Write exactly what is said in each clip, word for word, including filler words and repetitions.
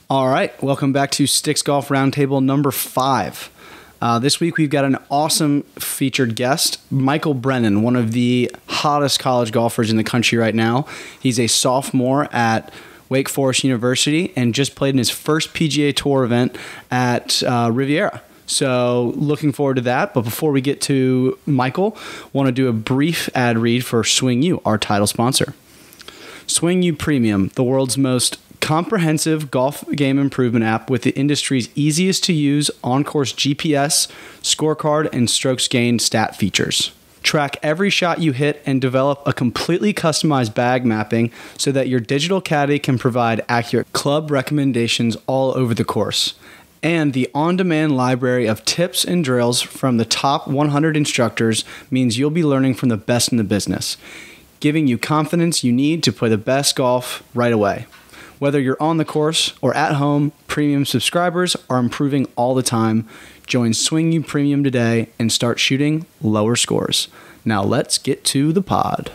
All right, welcome back to Sticks Golf Roundtable number five. Uh, this week we've got an awesome featured guest, Michael Brennan, one of the hottest college golfers in the country right now. He's a sophomore at Wake Forest University and just played in his first P G A Tour event at uh, Riviera. So looking forward to that. But before we get to Michael, want to do a brief ad read for Swing U, our title sponsor. Swing U Premium, the world's most comprehensive golf game improvement app with the industry's easiest to use on-course G P S, scorecard, and strokes gained stat features. Track every shot you hit and develop a completely customized bag mapping so that your digital caddy can provide accurate club recommendations all over the course. And the on-demand library of tips and drills from the top one hundred instructors means you'll be learning from the best in the business, giving you confidence you need to play the best golf right away. Whether you're on the course or at home, premium subscribers are improving all the time. Join Swing U Premium today and start shooting lower scores. Now let's get to the pod.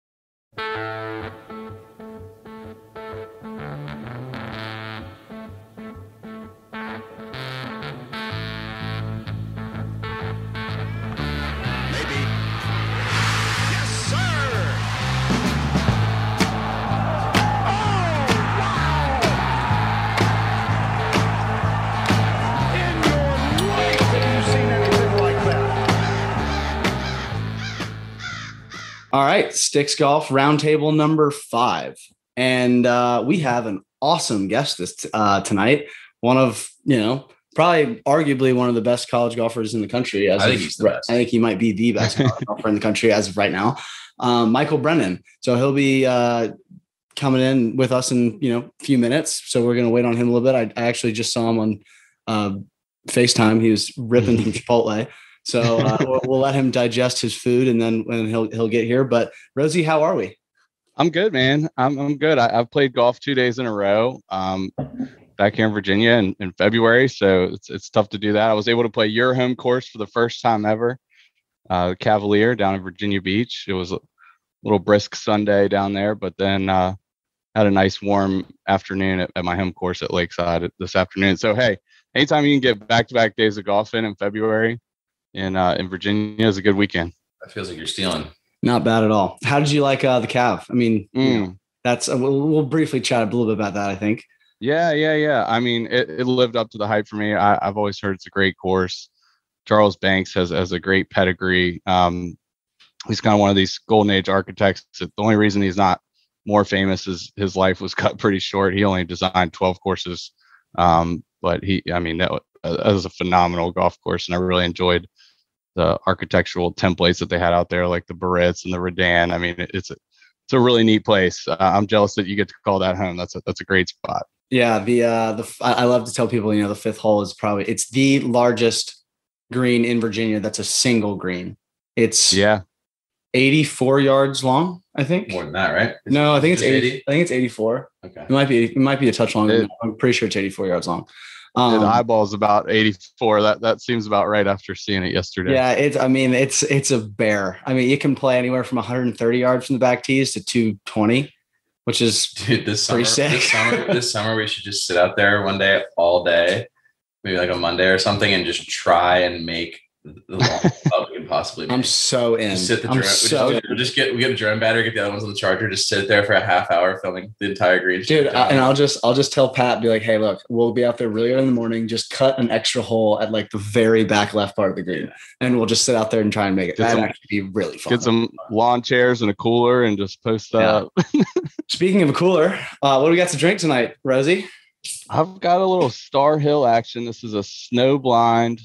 All right, Sticks Golf Roundtable number five. And uh, we have an awesome guest this uh, tonight. One of, you know, probably arguably one of the best college golfers in the country. As I think of, he's the best. I think he might be the best college golfer in the country as of right now. Um, Michael Brennan. So he'll be uh, coming in with us in, you know, a few minutes. So we're going to wait on him a little bit. I, I actually just saw him on uh, FaceTime. He was ripping from Chipotle. So uh, we'll, we'll let him digest his food, and then when he'll he'll get here. But Rosie, how are we? I'm good, man. I'm I'm good. I, I've played golf two days in a row. Um, back here in Virginia in, in February, so it's it's tough to do that. I was able to play your home course for the first time ever, uh, Cavalier down in Virginia Beach. It was a little brisk Sunday down there, but then uh, had a nice warm afternoon at, at my home course at Lakeside this afternoon. So hey, anytime you can get back to back days of golf in in February. In uh, in Virginia is a good weekend. That feels like you're stealing. Not bad at all. How did you like uh, the Cav? I mean, mm. you know, that's uh, we'll, we'll briefly chat a little bit about that, I think. Yeah, yeah, yeah. I mean, it, it lived up to the hype for me. I, I've always heard it's a great course. Charles Banks has has a great pedigree. Um, he's kind of one of these golden age architects. The only reason he's not more famous is his life was cut pretty short. He only designed twelve courses, um, but he, I mean, that was, that was a phenomenal golf course, and I really enjoyed the architectural templates that they had out there, like the Barrett's and the Redan. I mean, it's a, it's a really neat place. Uh, I'm jealous that you get to call that home. That's a, that's a great spot. Yeah. The, uh, the, I love to tell people, you know, the fifth hole is probably, it's the largest green in Virginia. That's a single green. It's yeah, eighty-four yards long, I think. More than that, right? It's, no, I think it's eighty, eighty. I think it's eighty-four. Okay. It might be, it might be a touch longer. It, I'm pretty sure it's eighty-four yards long. Um, the Um, eyeball's about eighty-four. That that seems about right after seeing it yesterday. Yeah, it's. I mean, it's it's a bear. I mean, you can play anywhere from one hundred thirty yards from the back tees to two twenty, which is Dude, this summer, pretty sick. this summer, this summer, we should just sit out there one day, all day, maybe like a Monday or something, and just try and make the longest putt we can possibly make. I'm so in. Just sit the I'm drone. so we just, we'll just get we get a drone battery, get the other ones on the charger, just sit there for a half hour filming the entire green. Dude, uh, and I'll just I'll just tell Pat, be like, hey, look, we'll be out there really early in the morning. Just cut an extra hole at like the very back left part of the green, and we'll just sit out there and try and make it. Get That'd some, actually be really fun. Get some lawn chairs and a cooler and just post up. Yeah. Speaking of a cooler, uh, what do we got to drink tonight, Rosie? I've got a little Star Hill action. This is a snow blind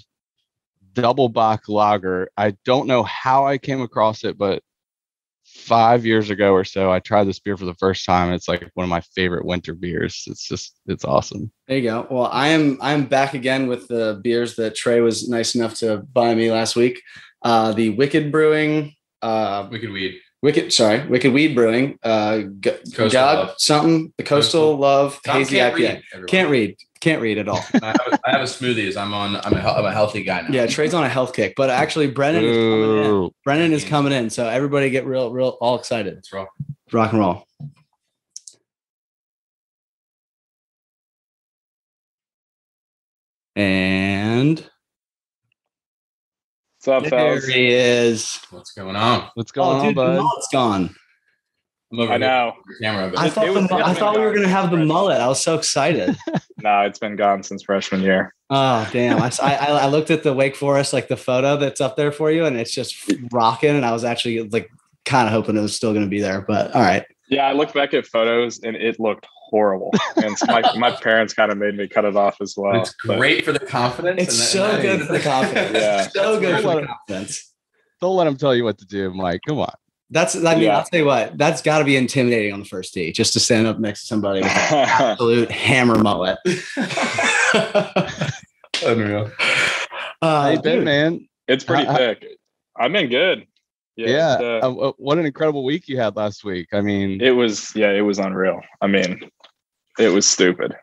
double bock lager. I don't know how I came across it, but five years ago or so, I tried this beer for the first time. It's like one of my favorite winter beers. It's just, it's awesome. There you go. Well, I am I'm back again with the beers that Trey was nice enough to buy me last week. Uh, the Wicked Brewing, uh, Wicked Weed. Wicked, sorry, Wicked Weed Brewing, uh, G- Coastal God Love. something, the Coastal, Coastal. Love Tom Hazy can't I P A. read, everyone. Can't read, can't read at all. I, have a, I have a smoothies. I'm on. I'm a, hel- I'm a healthy guy now. Yeah, Trey's on a health kick, but actually Brennan is coming in. Ooh. Brennan is coming in, so everybody get real, real, all excited. It's rough. Rock and roll. And What's up, there fellas? he is. What's going on? What's going Oh, on, dude, the bud? mullet's gone. I'm over I here know. on the camera, but I It- thought it the, was- mu- it's I been thought we were gone gonna have the since mullet. I was so excited. No, it's been gone since freshman year. Oh damn! I, I I looked at the Wake Forest like the photo that's up there for you, and it's just rocking. And I was actually like kind of hoping it was still going to be there, but all right. Yeah, I looked back at photos and it looked horrible. And so my, my parents kind of made me cut it off as well. it's great for the confidence. It's and so then- good for the confidence. Yeah. so good for Don't the let- confidence. Don't let him tell you what to do, Mike. Come on. That's I mean Yeah. I'll tell you what, that's got to be intimidating on the first tee, just to stand up next to somebody with an absolute hammer mullet. Unreal. Uh, How you been, dude, man? It's pretty How- thick. I've been good. Yeah. it's, uh, Uh, what an incredible week you had last week. I mean, it was, yeah, it was unreal. I mean, it was stupid.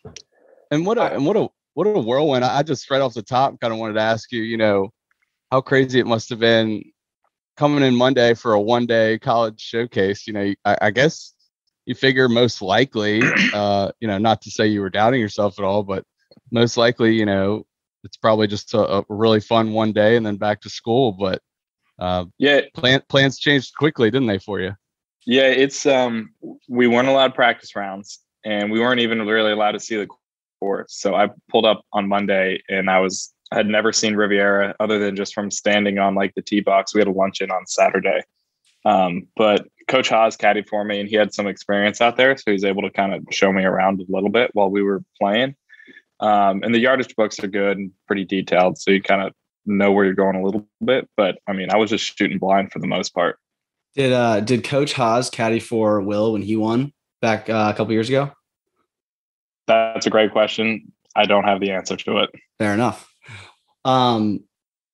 and what a and what a what a whirlwind. I I just right off the top kind of wanted to ask you, you know, how crazy it must have been coming in Monday for a one day college showcase. You know, I, I guess you figure most likely, uh, you know, not to say you were doubting yourself at all, but most likely, you know, it's probably just a, a really fun one day and then back to school. But uh, Yeah, plan, plans changed quickly, didn't they, for you? yeah, it's um we weren't allowed practice rounds and we weren't even really allowed to see the course. So I pulled up on Monday and I was I had never seen Riviera other than just from standing on like the tee box. We had a luncheon on Saturday. Um, but Coach Haas caddied for me and he had some experience out there. So he was able to kind of show me around a little bit while we were playing. Um, and the yardage books are good and pretty detailed. So you kind of know where you're going a little bit. But I mean, I was just shooting blind for the most part. did uh did Coach Haas caddy for Will when he won back uh, a couple years ago? That's a great question. I don't have the answer to it. Fair enough. Um,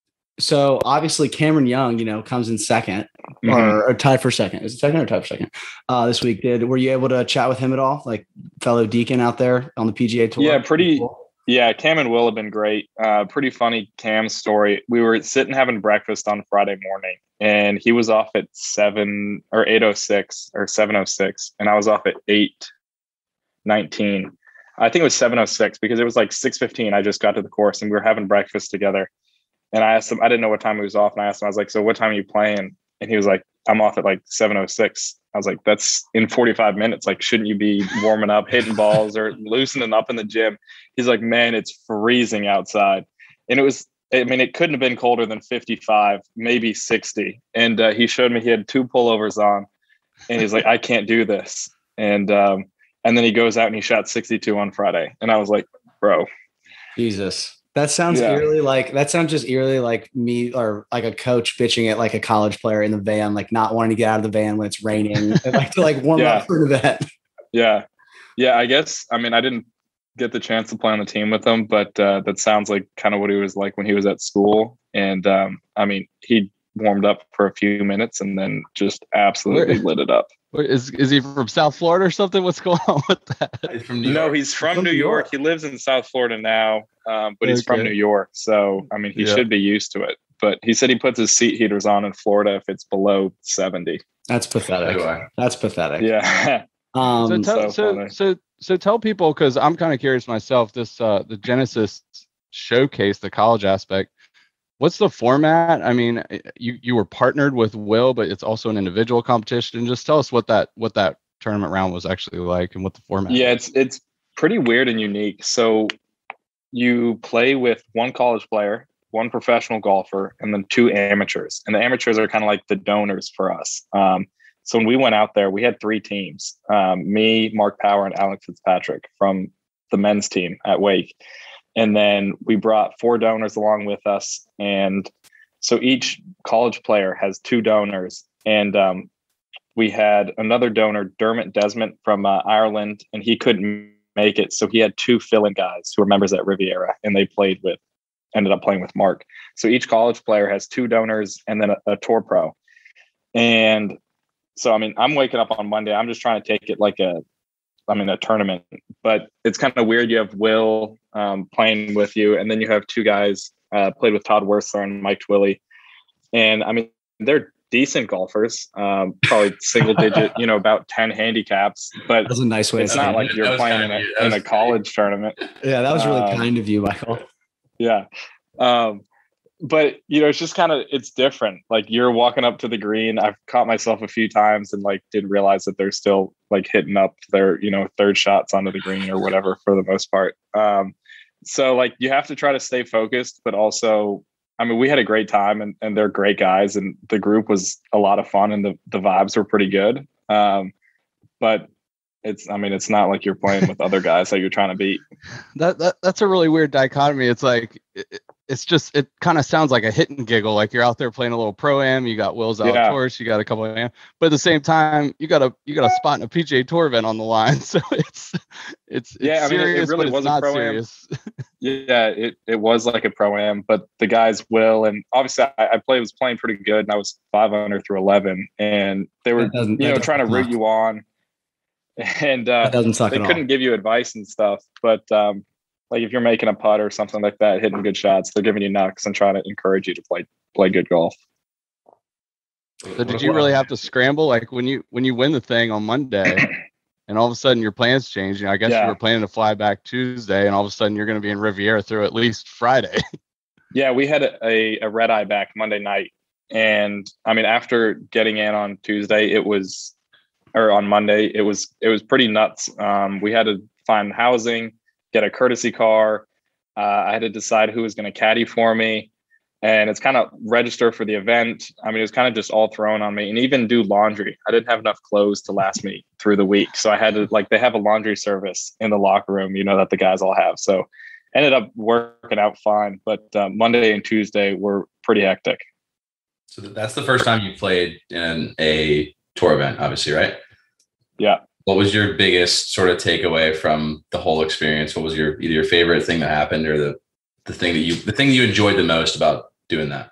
so obviously Cameron Young, you know, comes in second Mhm. or, or tied for second. Is it second or tied for second? Uh, this week, did were you able to chat with him at all, like fellow Deacon out there on the P G A Tour? Yeah, pretty. Yeah, Cam and Will have been great. Uh, pretty funny Cam story. We were sitting having breakfast on Friday morning, and he was off at seven or eight oh six or seven oh six, and I was off at eight nineteen. I think it was seven oh six because it was like six fifteen. I just got to the course, and we were having breakfast together. And I asked him, I didn't know what time he was off, and I asked him, I was like, "So what time are you playing?" And he was like, "I'm off at like seven oh six." I was like, "That's in forty-five minutes. Like, shouldn't you be warming up, hitting balls, or loosening up in the gym?" He's like, "Man, it's freezing outside." And it was, I mean, it couldn't have been colder than fifty-five, maybe sixty. And uh, he showed me he had two pullovers on, and he's like, "I can't do this." And um, and then he goes out and he shot sixty-two on Friday. And I was like, "Bro, Jesus. That sounds Yeah. eerily like that sounds just eerily like me or like a coach bitching at like a college player in the van, like not wanting to get out of the van when it's raining, and like to like warm Yeah. up for an event. yeah, yeah." I guess, I mean, I didn't get the chance to play on the team with him, but uh, that sounds like kind of what he was like when he was at school. And um, I mean, he warmed up for a few minutes and then just absolutely Where- lit it up. Wait, Is is he from South Florida or something? What's going on with that? He's from New No, York. he's from From New New York. York. He lives in South Florida now, um, but he's from Okay. New York. So, I mean, he Yeah. should be used to it. But he said he puts his seat heaters on in Florida if it's below seventy. That's pathetic. Anyway. That's pathetic. Yeah. Um, so tell so so funny. so so tell people, because I'm kind of curious myself, this uh the Genesis showcase, the college aspect, what's the format? I mean, you you were partnered with Will, but it's also an individual competition. Just tell us what that what that tournament round was actually like and what the format Yeah, is. it's it's pretty weird and unique. So you play with one college player, one professional golfer, and then two amateurs. And the amateurs are kind of like the donors for us. Um, so when we went out there, we had three teams: um, me, Mark Power, and Alex Fitzpatrick from the men's team at Wake. And then we brought four donors along with us. And so each college player has two donors. And um, we had another donor, Dermot Desmond from uh, Ireland, and he couldn't make it. So he had two fill-in guys who were members at Riviera, and they played with, ended up playing with Mark. So each college player has two donors and then a, a tour pro. And so, I mean, I'm waking up on Monday. I'm just trying to take it like a, I mean, a tournament, but it's kind of weird. You have Will um, playing with you, and then you have two guys uh, played with Todd Wursler and Mike Twilley. And I mean, they're decent golfers, um, probably single digit, you know, about ten handicaps, but That was a nice way. it's not like you're playing in a, in a college tournament. Yeah, that was really um, kind of you, Michael. Yeah. Um, but you know, it's just kind of, it's different. Like you're walking up to the green. I've caught myself a few times and like didn't realize that they're still like hitting up their, you know, third shots onto the green or whatever for the most part. Um, so like you have to try to stay focused, but also, I mean, we had a great time and, and they're great guys and the group was a lot of fun and the, the vibes were pretty good. Um, but it's, I mean, it's not like you're playing with other guys that you're trying to beat. That, that that's a really weird dichotomy. It's like, it, it's just, it kind of sounds like a hit and giggle. Like you're out there playing a little pro-am, you got Will's out Yeah. Tours, you got a couple of am, but at the same time, you got a, you got a spot in a P G A Tour event on the line. So it's, it's, it's Yeah, I mean, it- it serious, really but was it's a not pro-am. serious. Yeah, it, it was like a pro-am, but the guys will, and obviously I, I played was playing pretty good and I was five under through eleven and they were, That doesn't- you that know, trying to doesn't root suck. you on and uh, That doesn't suck they at all. couldn't give you advice and stuff, but um, like if you're making a putt or something like that, hitting good shots, they're giving you knocks and trying to encourage you to play, play good golf. So did you really have to scramble? Like when you, when you win the thing on Monday and all of a sudden your plans change, you know, I guess Yeah. you were planning to fly back Tuesday and all of a sudden you're going to be in Riviera through at least Friday. Yeah, we had a, a, a red eye back Monday night. And I mean, after getting in on Tuesday, it was, or on Monday, it was, it was pretty nuts. Um, we had to find housing, get a courtesy car. Uh, I had to decide who was going to caddy for me. And it's kind of register for the event. I mean, it was kind of just all thrown on me and even do laundry. I didn't have enough clothes to last me through the week. So I had to like, they have a laundry service in the locker room, you know, that the guys all have. So ended up working out fine. But uh, Monday and Tuesday were pretty hectic. So that's the first time you played in a tour event, obviously, right? Yeah. What was your biggest sort of takeaway from the whole experience? What was your either your favorite thing that happened or the the thing that you the thing you enjoyed the most about doing that?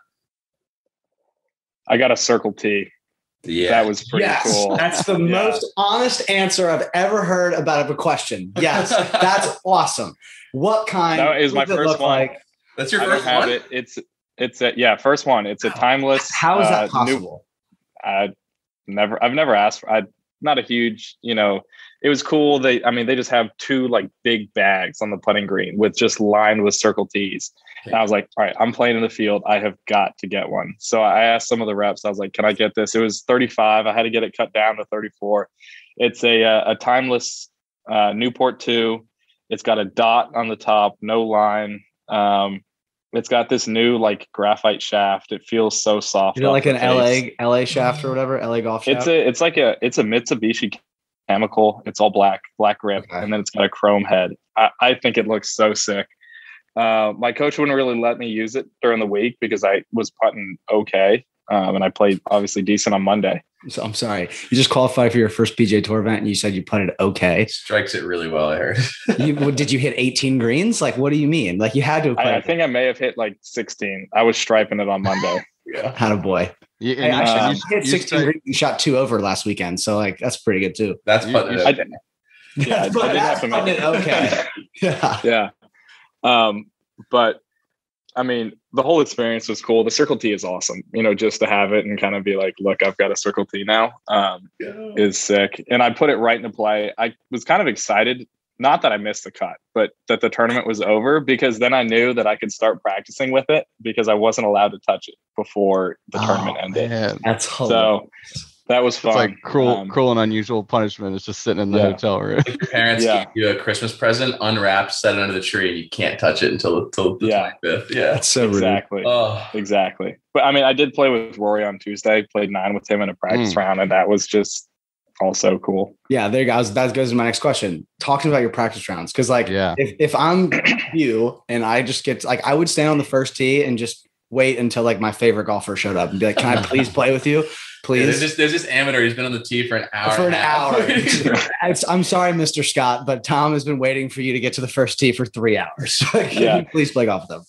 I got a Circle T. Yeah, That was pretty Yes, cool. that's the Yeah. most honest answer I've ever heard about a question. Yes, that's awesome. What kind? That is my what does it first look one. like? that's your I don't first have one. it. It's it's a yeah, first one. It's a timeless. How is that uh, new- possible? I never, I've never asked for, I not a huge, you know, it was cool. They, I mean, they just have two like big bags on the putting green with just lined with Circle T's. And I was like, all right, I'm playing in the field. I have got to get one. So I asked some of the reps, I was like, can I get this? It was thirty-five. I had to get it cut down to thirty-four. It's a, uh, a timeless uh, Newport two. It's got a dot on the top, no line. Um, It's got this new like graphite shaft. It feels so soft. Is it off like the an L A face. L A shaft or whatever? L A golf shaft? It's a it's like a it's a Mitsubishi chemical. It's all black, black grip, Okay. and then it's got a chrome head. I, I think it looks so sick. Uh, my coach wouldn't really let me use it during the week because I was putting okay, um, and I played obviously decent on Monday. So I'm sorry. You just qualified for your first P G A Tour event and you said you putted okay. Strikes it really well, I heard. You, did you hit eighteen greens? Like, what do you mean? Like, you had to have played. I, I think I may have hit like sixteen. I was striping it on Monday. Had a boy. You, Hey, I, you- shot- um, I hit you sixteen strike- greens and shot two over last weekend. So, like, that's pretty good too. That's You- putting you- it I up. did, yeah, I But did that's have to make putting it it okay. Yeah. yeah. Um, but I mean, the whole experience was cool. The Circle T is awesome, you know, just to have it and kind of be like, look, I've got a Circle T now, um, is sick. And I put it right into play. I was kind of excited, not that I missed the cut, but that the tournament was over because then I knew that I could start practicing with it because I wasn't allowed to touch it before the tournament Oh, ended. man. That's hilarious. So that was fun. It's like cruel, Um, cruel and unusual punishment. It's just sitting in the Yeah. hotel room. Like your parents Yeah. gave you a Christmas present, unwrapped, set it under the tree, and you can't touch it until until the Yeah. twenty-fifth. Yeah. That's so rude. exactly. Oh, Exactly. But I mean, I did play with Rory on Tuesday, played nine with him in a practice Mm. round, and that was just also cool. Yeah, there you go. That goes to my next question. Talk to me about your practice rounds. Cause like Yeah. if, if I'm you and I just get like I would stand on the first tee and just wait until like my favorite golfer showed up and be like, can I please play with you? yeah, Please. there's just there's this amateur. He's been on the tee for an hour. For an and a half. hour. It's- I'm sorry, Mister Scott, but Tom has been waiting for you to get to the first tee for three hours. Can Yeah. you please play golf with them?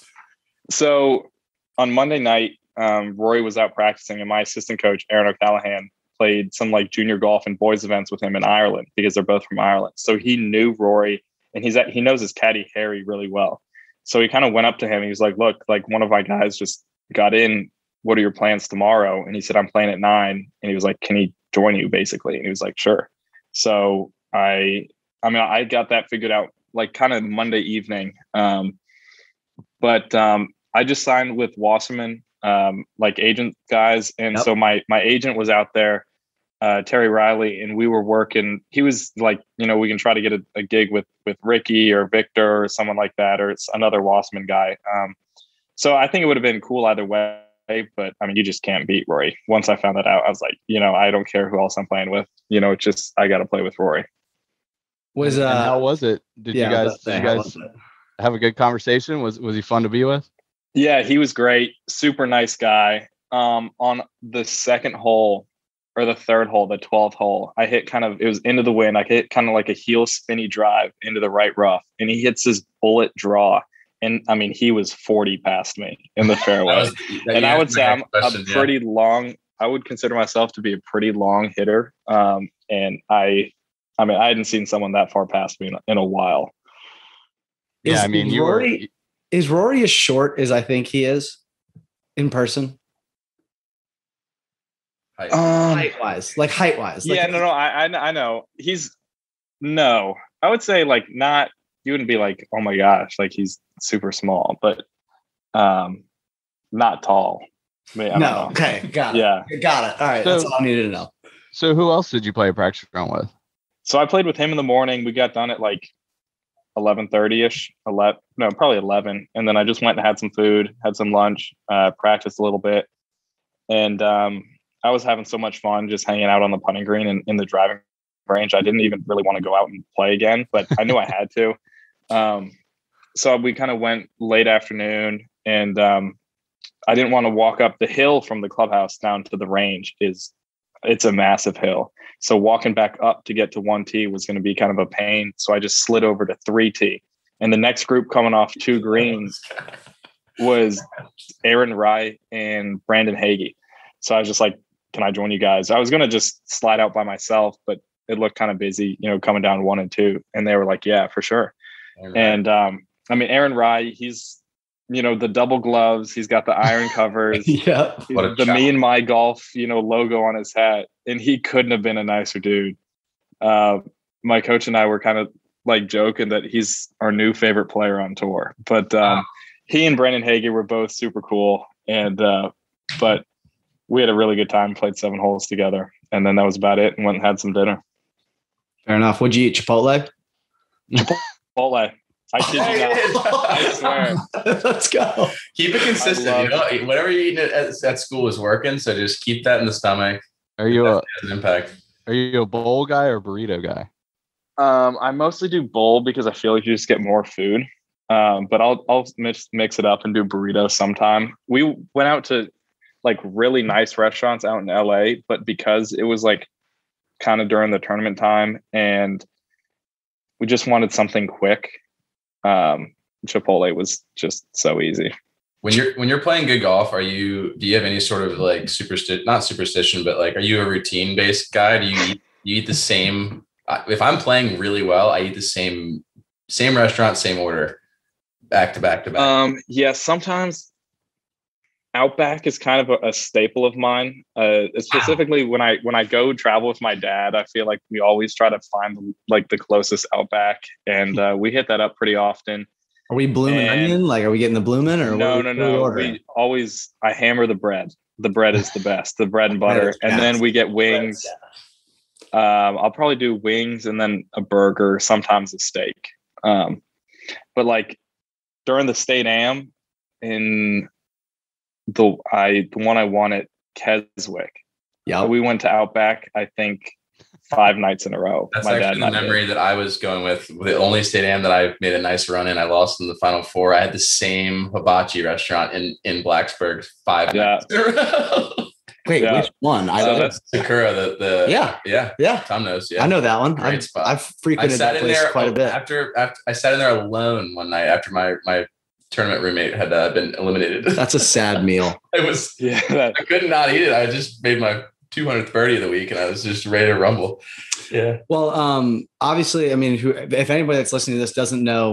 So on Monday night, um, Rory was out practicing, and my assistant coach, Aaron O'Callahan, played some like junior golf and boys events with him in Ireland because they're both from Ireland. So he knew Rory, and he's at, he knows his caddy Harry really well. So he kind of went up to him. He was like, "Look, like one of my guys just got in what are your plans tomorrow? And he said, I'm playing at nine. And he was like, can he join you basically? And he was like, sure. So I, I mean, I got that figured out like kind of Monday evening. Um, but um, I just signed with Wasserman, um, like agent guys. And Yep. so my, my agent was out there, uh, Terry Riley, and we were working. He was like, you know, we can try to get a, a gig with, with Ricky or Victor or someone like that, or it's another Wasserman guy. Um, so I think it would have been cool either way. But I mean, you just can't beat Rory. Once I found that out, I was like, you know, I don't care who else I'm playing with. You know, it's just I got to play with Rory. Was And uh, how was it? Did yeah, you guys that's- did you how guys was it? have a good conversation? Was was he fun to be with? Yeah, he was great. Super nice guy. Um, on the second hole or the third hole, the twelfth hole, I hit kind of, it was into the wind. I hit kind of like a heel spinny drive into the right rough, and he hits his bullet draw. And I mean, he was forty past me in the fairway. That was- that- And yeah, I would say I'm question, a yeah. pretty long, I would consider myself to be a pretty long hitter. Um, and I, I mean, I hadn't seen someone that far past me in, in a while. Yeah, Is I mean, you were. Rory, is Rory as short as I think he is in person? Height. Um, Height wise, like height wise. yeah, like, no, no, I, I, I know he's no, I would say like not, you wouldn't be like, oh my gosh, like he's super small, but um, not tall. I mean, I don't No, know. okay, got it. Yeah. Got it. All right, So- that's all I needed to know. So who else did you play a practice round with? So I played with him in the morning. We got done at like eleven thirty ish, eleven, no, probably eleven. And then I just went and had some food, had some lunch, uh, practiced a little bit. And um, I was having so much fun just hanging out on the putting green and in the driving range. I didn't even really want to go out and play again, but I knew I had to. Um, so we kind of went late afternoon, and um, I didn't want to walk up the hill from the clubhouse down to the range. Is it's a massive hill. So walking back up to get to one tee was going to be kind of a pain. So I just slid over to three tee, and the next group coming off two greens was Aaron Rye and Brandon Hagee. So I was just like, can I join you guys? I was going to just slide out by myself, but it looked kind of busy, you know, coming down one and two. And they were like, yeah, for sure. And um, I mean, Aaron Rye, he's, you know, the double gloves, he's got the iron covers, Yeah. What a the challenge. me and my golf, you know, logo on his hat. And he couldn't have been a nicer dude. Uh, my coach and I were kind of like joking that he's our new favorite player on tour. But um, Wow. he and Brandon Hagee were both super cool. And, uh, but we had a really good time, played seven holes together. And then that was about it, and went and had some dinner. Fair enough. Would you eat Chipotle? Chipotle. I kid you not. I swear. Let's go. Keep it consistent. I You love know, whatever you're eating at, at school is working. So just keep that in the stomach. Are you a It has an impact. are you a bowl guy or burrito guy? Um, I mostly do bowl because I feel like you just get more food. Um, but I'll I'll mix mix it up and do burritos sometime. We went out to like really nice restaurants out in L A, but because it was like kind of during the tournament time and we just wanted something quick, um, Chipotle was just so easy. When you're when you're playing good golf, are you do you have any sort of like superstition? Not superstition, but like, are you a routine based guy? Do you eat, you eat the same? If I'm playing really well, I eat the same same restaurant, same order, back to back to back. Um, yeah, sometimes Outback is kind of a, a staple of mine. Uh, specifically when I when I go travel with my dad, I feel like we always try to find like the closest Outback, and uh, we hit that up pretty often. Are we blooming And- onion? Like, are we getting the blooming or No, what, no, what are we no. ordering? We always I hammer the bread. The bread is the best. The bread and butter, is and then best. we get wings. Um, I'll probably do wings and then a burger, sometimes a steak. Um, but like during the state am in the I the one I won at Keswick, Yeah. we went to Outback, I think five nights in a row. That's My dad actually and the I did. memory that I was going with. The only state am that I made a nice run in. I lost in the final four. I had the same hibachi restaurant in in Blacksburg five Yeah. nights in a row. Wait, Yeah. which one? I So know. that's Sakura. The the Yeah. yeah Yeah. Tom knows. Yeah, I know that one. Great I've, spot. I've I frequented sat that in place there quite a bit. after after I sat in there alone one night after my my tournament roommate had uh, been eliminated. That's a sad meal. It was Yeah, that, I could not eat it. I just made my two hundredth birdie of the week and I was just ready to rumble. Yeah. Well, um, obviously, I mean, who, if anybody that's listening to this doesn't know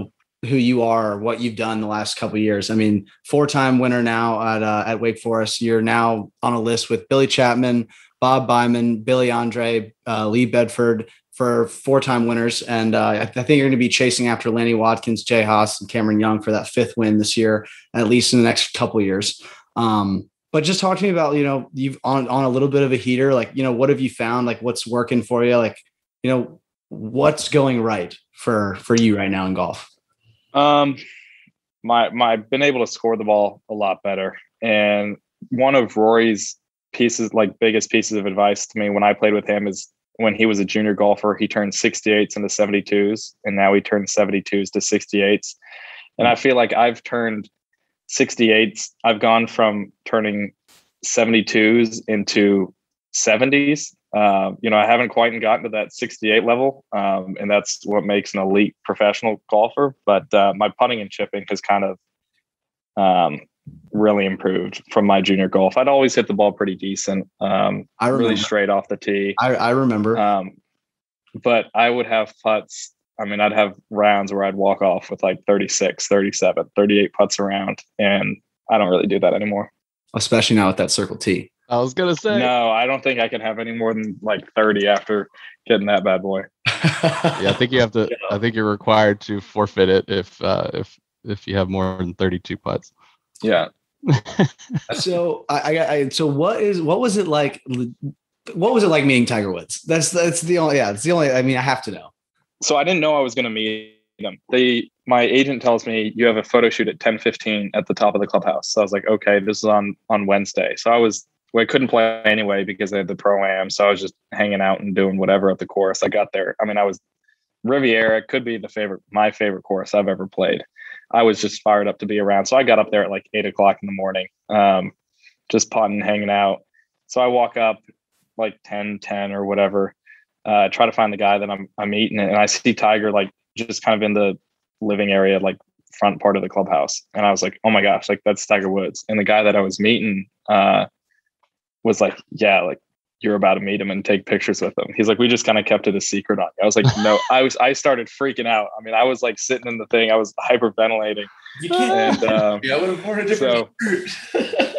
who you are, what you've done the last couple of years. I mean, four-time winner now at uh, at Wake Forest. You're now on a list with Billy Chapman, Bob Byman, Billy Andre, uh, Lee Bedford for four-time winners. And uh, I, th- I think you're going to be chasing after Lanny Watkins, Jay Haas, and Cameron Young for that fifth win this year, at least in the next couple of years. Um, but just talk to me about, you know, you've on, on a little bit of a heater, like, you know, what have you found? Like, what's working for you? Like, you know, what's going right for, for you right now in golf? Um, my, my, I've been able to score the ball a lot better. And one of Rory's pieces, like biggest pieces of advice to me when I played with him is when he was a junior golfer, he turned sixty-eights into seventy-twos, and now he turned seventy-twos to sixty-eights. And I feel like I've turned sixty-eights. I've gone from turning seventy-twos into seventies. Uh, you know, I haven't quite gotten to that sixty-eight level, um, and that's what makes an elite professional golfer. But uh, my putting and chipping has kind of um, really improved from my junior golf. I'd always hit the ball pretty decent, um, I remember. really straight off the tee. I, I remember. Um, but I would have putts. I mean, I'd have rounds where I'd walk off with like thirty-six, thirty-seven, thirty-eight putts around, and I don't really do that anymore. Especially now with that circle tee. I was gonna say no. I don't think I can have any more than like thirty after getting that bad boy. Yeah, I think you have to. Yeah. I think you're required to forfeit it if uh, if if you have more than thirty-two putts. Yeah. so I, I, I so what is what was it like? What was it like meeting Tiger Woods? That's that's the only yeah. It's the only. I mean, I have to know. So I didn't know I was going to meet him. They my agent tells me you have a photo shoot at ten fifteen at the top of the clubhouse. So I was like, okay, this is on on Wednesday. So I was. Well, I couldn't play anyway because they had the pro-am. So I was just hanging out and doing whatever at the course. I got there. I mean, I was Riviera could be the favorite, my favorite course I've ever played. I was just fired up to be around. So I got up there at like eight o'clock in the morning, um, just putting, hanging out. So I walk up like ten, ten or whatever, uh, try to find the guy that I'm, I'm meeting. And I see Tiger, like just kind of in the living area, like front part of the clubhouse. And I was like, oh my gosh, like that's Tiger Woods. And the guy that I was meeting, uh, was like, yeah, like you're about to meet him and take pictures with him. He's like, we just kind of kept it a secret on you. I was like, no, I was, I started freaking out. I mean, I was like sitting in the thing, I was hyperventilating. You can't. And, um, yeah, I would have worn a different so,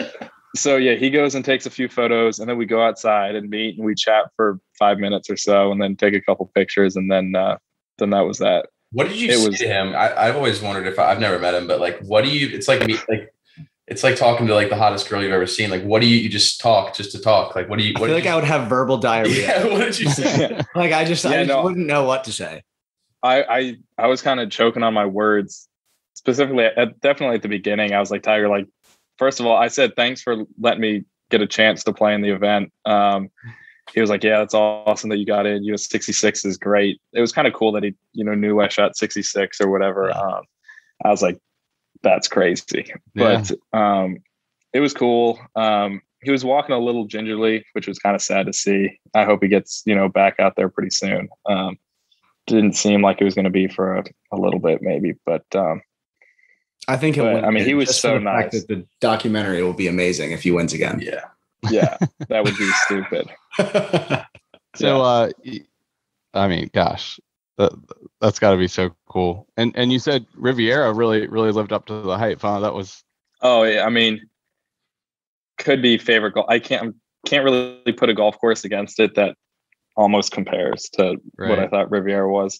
so yeah, he goes and takes a few photos, and then we go outside and meet and we chat for five minutes or so, and then take a couple pictures, and then, uh, then that was that. What did you it say was, to him? I, I've always wondered if I, I've never met him, but like, what do you? It's like me, like. It's like talking to like the hottest girl you've ever seen. Like, what do you, you just talk just to talk? Like, what do you, what I feel like you, I would have verbal diarrhea. Yeah, what did you say? like, I just, yeah, I just no, wouldn't know what to say. I, I, I was kind of choking on my words specifically at definitely at the beginning. I was like, Tiger, like, first of all, I said, thanks for letting me get a chance to play in the event. Um, he was like, yeah, that's awesome that you got in. U S sixty-six is great. It was kind of cool that he, you know, knew I shot sixty-six or whatever. Um, I was like, that's crazy. Yeah. But, um, it was cool. Um, he was walking a little gingerly, which was kind of sad to see. I hope he gets, you know, back out there pretty soon. Um, didn't seem like it was going to be for a, a little bit, maybe, but um, I think he'll but, win. I mean, he was Just so for the nice. fact that the documentary will be amazing if he wins again. Yeah, yeah, that would be stupid. So, uh, I mean, gosh, that that's got to be so cool. And and you said Riviera really really lived up to the hype, huh? That was. Oh yeah, I mean. Could be favorite golf. I can't can't really put a golf course against it that almost compares to right. what I thought Riviera was.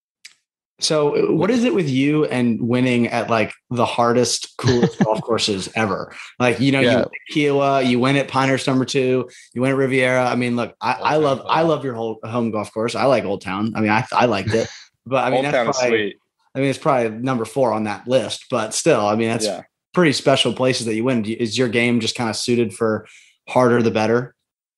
So what is it with you and winning at like the hardest, coolest golf courses ever? Like, you know, yeah. you win at Kiowa, you win at Pinehurst number two, you win at Riviera. I mean, look, I, I love I love your whole home golf course. I like Old Town. I mean, I I liked it, but I mean, Old that's Town probably, is sweet. I mean, it's probably number four on that list, but still, I mean, that's yeah. pretty special places that you win. Is your game just kind of suited for harder the better?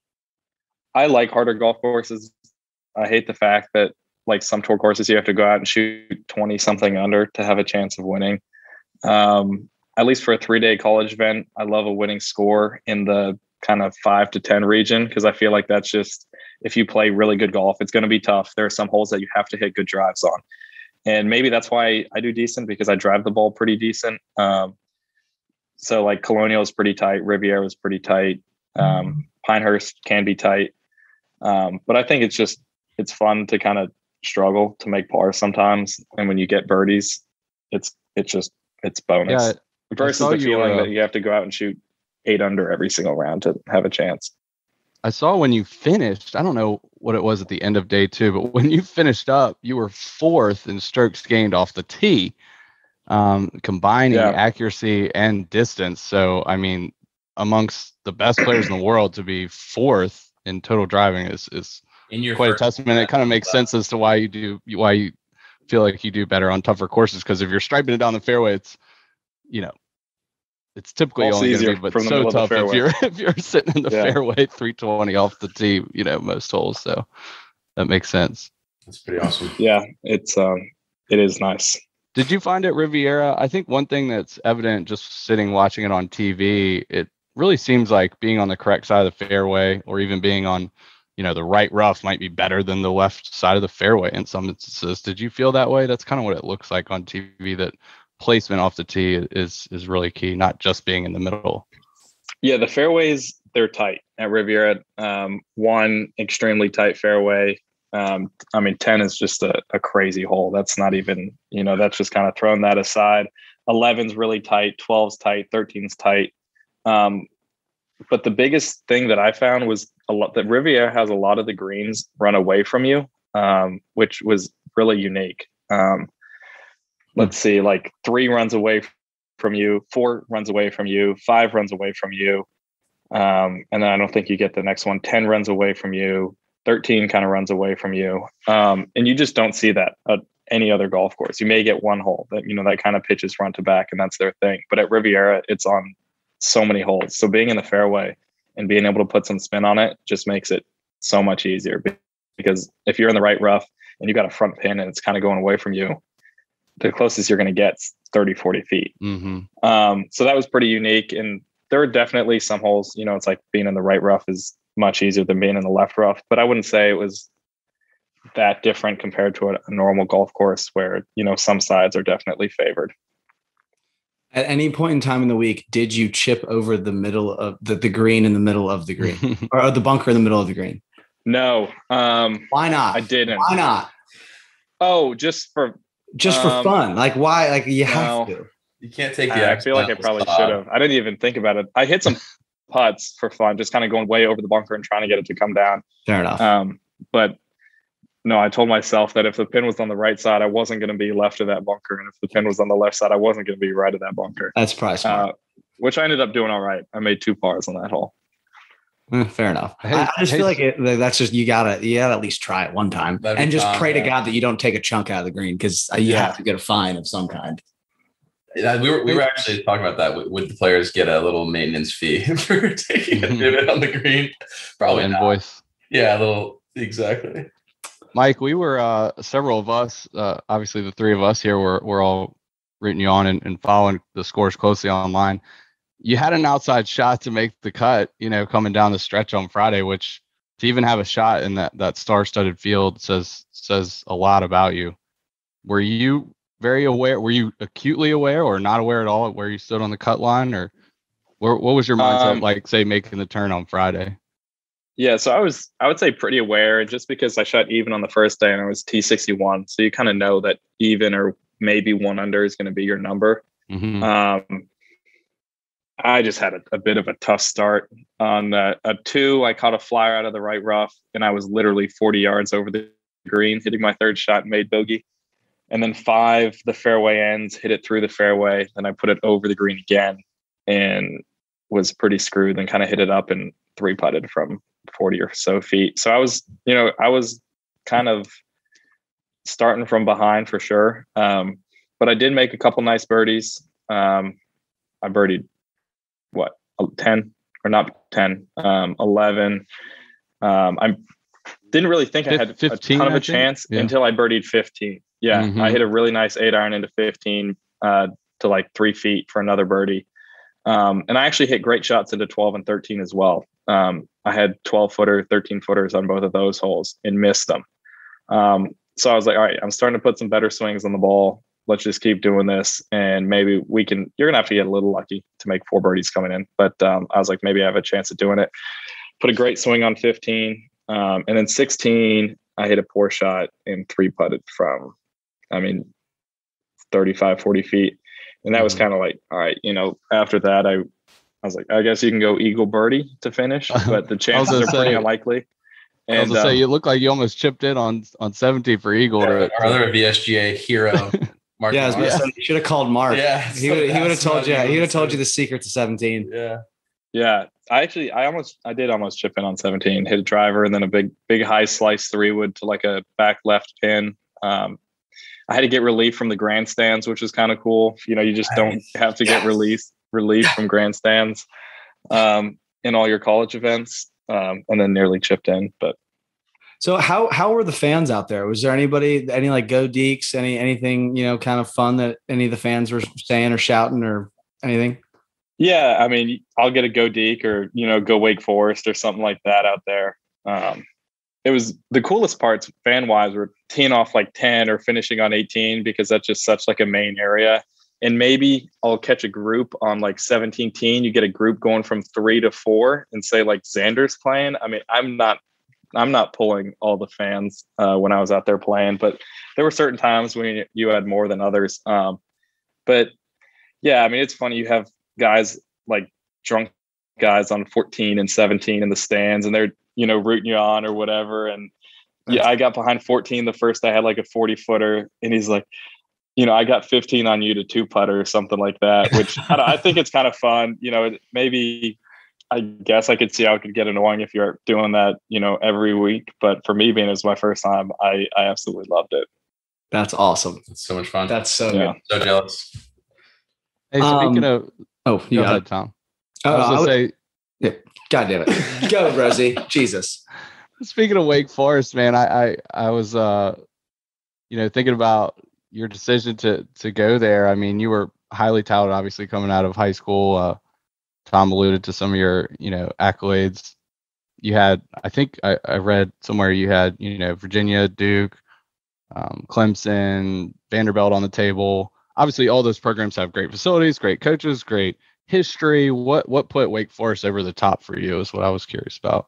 I like harder golf courses. I hate the fact that like some tour courses you have to go out and shoot twenty something under to have a chance of winning. Um, at least for a three day college event, I love a winning score in the kind of five to ten region, because I feel like that's just, if you play really good golf, it's going to be tough. There are some holes that you have to hit good drives on. And maybe that's why I do decent, because I drive the ball pretty decent. Um, so like Colonial is pretty tight. Riviera is pretty tight. Um, Pinehurst can be tight. Um, but I think it's just, it's fun to kind of struggle to make par sometimes. And when you get birdies, it's it's just it's bonus. Yeah, versus the feeling were, uh, that you have to go out and shoot eight under every single round to have a chance. I saw when you finished, I don't know what it was at the end of day two, but when you finished up, you were fourth in strokes gained off the tee, um, combining Yeah. accuracy and distance. So, I mean, amongst the best players in the world to be fourth in total driving is, is In your quite a first testament. It kind of makes sense as to why you do, why you feel like you do better on tougher courses. Because if you're striping it down the fairway, it's, you know, it's typically Also only going to easier be, but from the so middle of the tough if fairway. you're if you're sitting in the Yeah. fairway three twenty off the tee, you know, most holes. So that makes sense. That's pretty awesome. Yeah, it's um, it is nice. Did you find at Riviera? I think one thing that's evident just sitting watching it on T V, it really seems like being on the correct side of the fairway, or even being on, you know, the right rough might be better than the left side of the fairway in some instances. Did you feel that way? That's kind of what it looks like on T V, that placement off the tee is is really key, not just being in the middle. Yeah, the fairways, they're tight at Riviera. Um, one extremely tight fairway. Um, I mean, ten is just a, a crazy hole. That's not even, you know, that's just kind of throwing that aside. eleven's really tight, twelve's tight, thirteen's tight. Um, but the biggest thing that I found was a lot that Riviera has a lot of the greens run away from you, um, which was really unique. Um, let's see, like three runs away from you, four runs away from you, five runs away from you. Um, and then I don't think you get the next one. ten runs away from you, thirteen kind of runs away from you. Um, and you just don't see that at any other golf course. You may get one hole that, you know, that kind of pitches front to back and that's their thing. But at Riviera, it's on so many holes. So being in the fairway and being able to put some spin on it just makes it so much easier, because if you're in the right rough and you got a front pin and it's kind of going away from you, the closest you're going to get is thirty, forty feet. Mm-hmm. Um, so that was pretty unique. And there are definitely some holes, you know, it's like being in the right rough is much easier than being in the left rough, but I wouldn't say it was that different compared to a, a normal golf course where, you know, some sides are definitely favored. At any point in time in the week, did you chip over the middle of the, the green in the middle of the green or the bunker in the middle of the green? No. Um, Why not? I didn't. Why not? Oh, just for, Just for um, fun. Like why? Like you no. have to. You can't take the. I feel like I probably should have. I didn't even think about it. I hit some putts for fun, just kind of going way over the bunker and trying to get it to come down. Fair enough. Um, but no, I told myself that if the pin was on the right side, I wasn't going to be left of that bunker. And if the pin was on the left side, I wasn't going to be right of that bunker. That's probably smart. Uh, which I ended up doing all right. I made two pars on that hole. Eh, fair enough. Hey, I, I just hey, feel like it, like, that's just, you gotta, you gotta at least try it one time That'd be and just fun, pray to yeah. God that you don't take a chunk out of the green, because you Yeah. have to get a fine of some kind. Yeah, we were we were actually talking about that. Would, would the players get a little maintenance fee for taking a divot on the green? Probably not. Invoice. Yeah, a little exactly. Mike, we were uh, several of us, uh, obviously the three of us here, were we're all rooting you on and, and following the scores closely online. You had an outside shot to make the cut, you know, coming down the stretch on Friday, which to even have a shot in that that star-studded field says says a lot about you. Were you very aware? Were you acutely aware or not aware at all of where you stood on the cut line, or where, what was your mindset Um, like, say, making the turn on Friday? Yeah, so I was, I would say pretty aware, just because I shot even on the first day and I was T sixty-one. So you kind of know that even or maybe one under is going to be your number. Mm-hmm. Um, I just had a, a bit of a tough start on uh, a two. I caught a flyer out of the right rough and I was literally forty yards over the green, hitting my third shot and made bogey. And then five, the fairway ends, hit it through the fairway. Then I put it over the green again and was pretty screwed, then kind of hit it up and three putted from forty or so feet. So I was, you know, I was kind of starting from behind for sure. Um, but I did make a couple nice birdies. Um, I birdied what, ten or not ten, um, eleven. Um, I didn't really think I had fifteen, a ton of I a think? chance Yeah. until I birdied fifteen. Yeah, Mhm. I hit a really nice eight iron into fifteen uh, to like three feet for another birdie. Um, and I actually hit great shots into twelve and thirteen as well. Um, I had twelve footer, thirteen footers on both of those holes and missed them. Um, so I was like, all right, I'm starting to put some better swings on the ball. Let's just keep doing this. And maybe we can, you're going to have to get a little lucky to make four birdies coming in. But um, I was like, maybe I have a chance at doing it. Put a great swing on fifteen. Um, and then sixteen, I hit a poor shot and three putted from, I mean, thirty-five, forty feet. And that was kind of like, all right, you know, after that, I, I was like, I guess you can go eagle birdie to finish, but the chances are pretty say, unlikely. And I was gonna um, say, you look like you almost chipped in on, on seventeen for eagle. Yeah, to, our other V S G A hero, Mark. Yeah, I was about to say, you should have called Mark. Yeah, he would he would have told you. He would have told you the secret to seventeen. Yeah, yeah. I actually, I almost, I did almost chip in on seventeen, hit a driver, and then a big, big high slice three wood to like a back left pin. Um, I had to get relief from the grandstands, which is kind of cool. You know, you just don't have to get relief relief from grandstands um, in all your college events, um, and then nearly chipped in. But so, how how were the fans out there? Was there anybody, any like go Deeks, any anything you know, kind of fun that any of the fans were saying or shouting or anything? Yeah, I mean, I'll get a go Deke or you know, go Wake Forest or something like that out there. Um, It was the coolest parts fan wise were teeing off like ten or finishing on eighteen, because that's just such like a main area. And maybe I'll catch a group on like seventeen teen. You get a group going from three to four and say like Xander's playing. I mean, I'm not, I'm not pulling all the fans uh, when I was out there playing, but there were certain times when you had more than others. Um, but yeah, I mean, it's funny. You have guys like drunk guys on fourteen and seventeen in the stands, and they're, you know, rooting you on or whatever. And yeah, I got behind fourteen the first. I had like a forty footer, and he's like, you know, I got fifteen on you to two putter or something like that, which I, don't, I think it's kind of fun. You know, maybe I guess I could see how it could get annoying if you're doing that, you know, every week. But for me, being it was my first time, I, I absolutely loved it. That's awesome. it's so much fun. That's so Yeah. good. So jealous. Hey, speaking Um, of, Oh, you go got ahead, it. Tom. Oh, I was I gonna would- say, yeah. God damn it. Go, Rosie. Jesus. speaking of Wake Forest, man, I, I, I was, uh, you know, thinking about your decision to, to go there. I mean, you were highly touted, obviously coming out of high school. Uh, Tom alluded to some of your, you know, accolades. You had, I think I, I read somewhere you had, you know, Virginia, Duke, um, Clemson, Vanderbilt on the table. Obviously, all those programs have great facilities, great coaches, great history. What what put Wake Forest over the top for you is what I was curious about.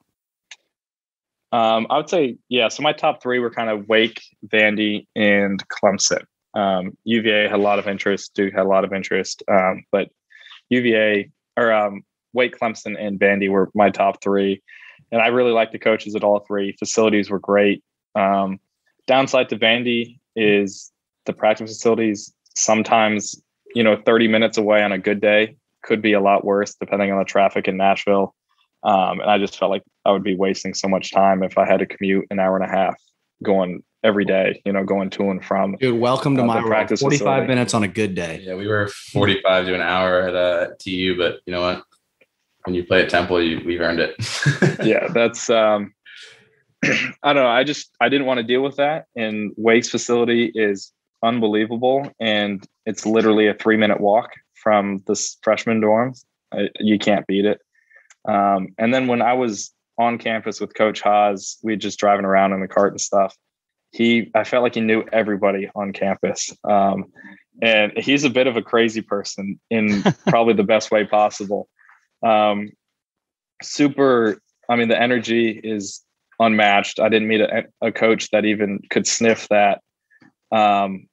Um, I would say, yeah. So my top three were kind of Wake, Vandy, and Clemson. Um, U V A had a lot of interest. Duke had a lot of interest. Um, but U V A or um, Wake, Clemson, and Vandy were my top three. And I really liked the coaches at all three. Facilities were great. Um, downside to Vandy is the practice facilities sometimes, you know, thirty minutes away on a good day could be a lot worse depending on the traffic in Nashville. Um, and I just felt like I would be wasting so much time if I had to commute an hour and a half going every day, you know, going to and from. Dude, welcome to Uh, my the world. practice forty-five facility. minutes on a good day. Yeah, we were forty-five to an hour at uh, T U, but you know what? When you play at Temple, you, we've earned it. Yeah, that's um I don't know. I just I didn't want to deal with that. And Wake's facility is unbelievable, and it's literally a three minute walk from the freshman dorms. I, you can't beat it. Um, and then when I was on campus with Coach Haas, we just driving around in the cart and stuff. He, I felt like he knew everybody on campus, um, and he's a bit of a crazy person in probably the best way possible. Um, super. I mean, the energy is unmatched. I didn't meet a, a coach that even could sniff that. Um,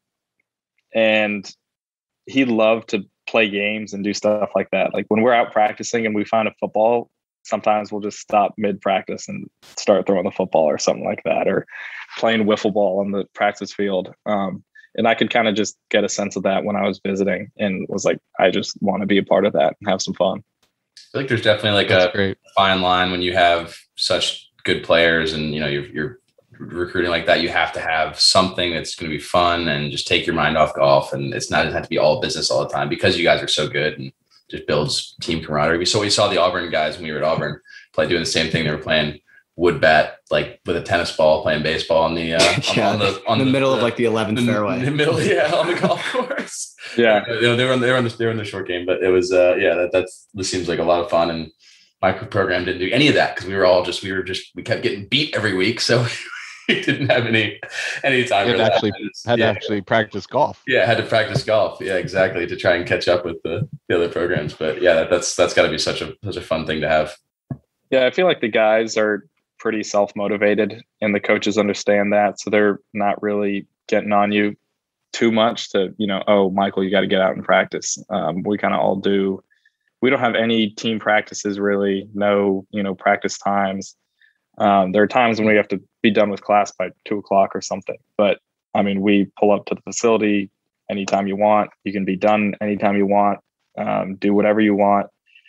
and he loved to play games and do stuff like that. Like when we're out practicing and we find a football, sometimes we'll just stop mid practice and start throwing the football or something like that, or playing wiffle ball on the practice field. Um, and I could kind of just get a sense of that when I was visiting, and was like, I just want to be a part of that and have some fun. I feel like there's definitely like That's a great. fine line when you have such good players and, you know, you're, you're recruiting like that. You have to have something that's going to be fun and just take your mind off golf. And it's not, it doesn't have to be all business all the time, because you guys are so good and just builds team camaraderie. We saw, we saw the Auburn guys when we were at Auburn play doing the same thing. They were playing wood bat, like with a tennis ball, playing baseball on the, uh, Yeah, on the, on in the, the middle the, of like the eleventh the, fairway. the middle, yeah, on the golf course. Yeah. You know, they were on, they were on the, they were in the short game, but it was, uh, yeah, that, that's, this seems like a lot of fun. And my program didn't do any of that, because we were all just, we were just, we kept getting beat every week. So we didn't have any, any time. Had for to that. actually Just, had yeah. to actually practice golf. Yeah, had to practice golf. Yeah, exactly, to try and catch up with the, the other programs. But yeah, that, that's that's got to be such a such a fun thing to have. Yeah, I feel like the guys are pretty self-motivated, and the coaches understand that, so they're not really getting on you too much to, you know, oh, Michael, you got to get out and practice. Um, we kind of all do. We don't have any team practices really, no, you know, practice times. Um, there are times when we have to be done with class by two o'clock or something. But I mean, we pull up to the facility anytime you want. You can be done anytime you want, um, do whatever you want.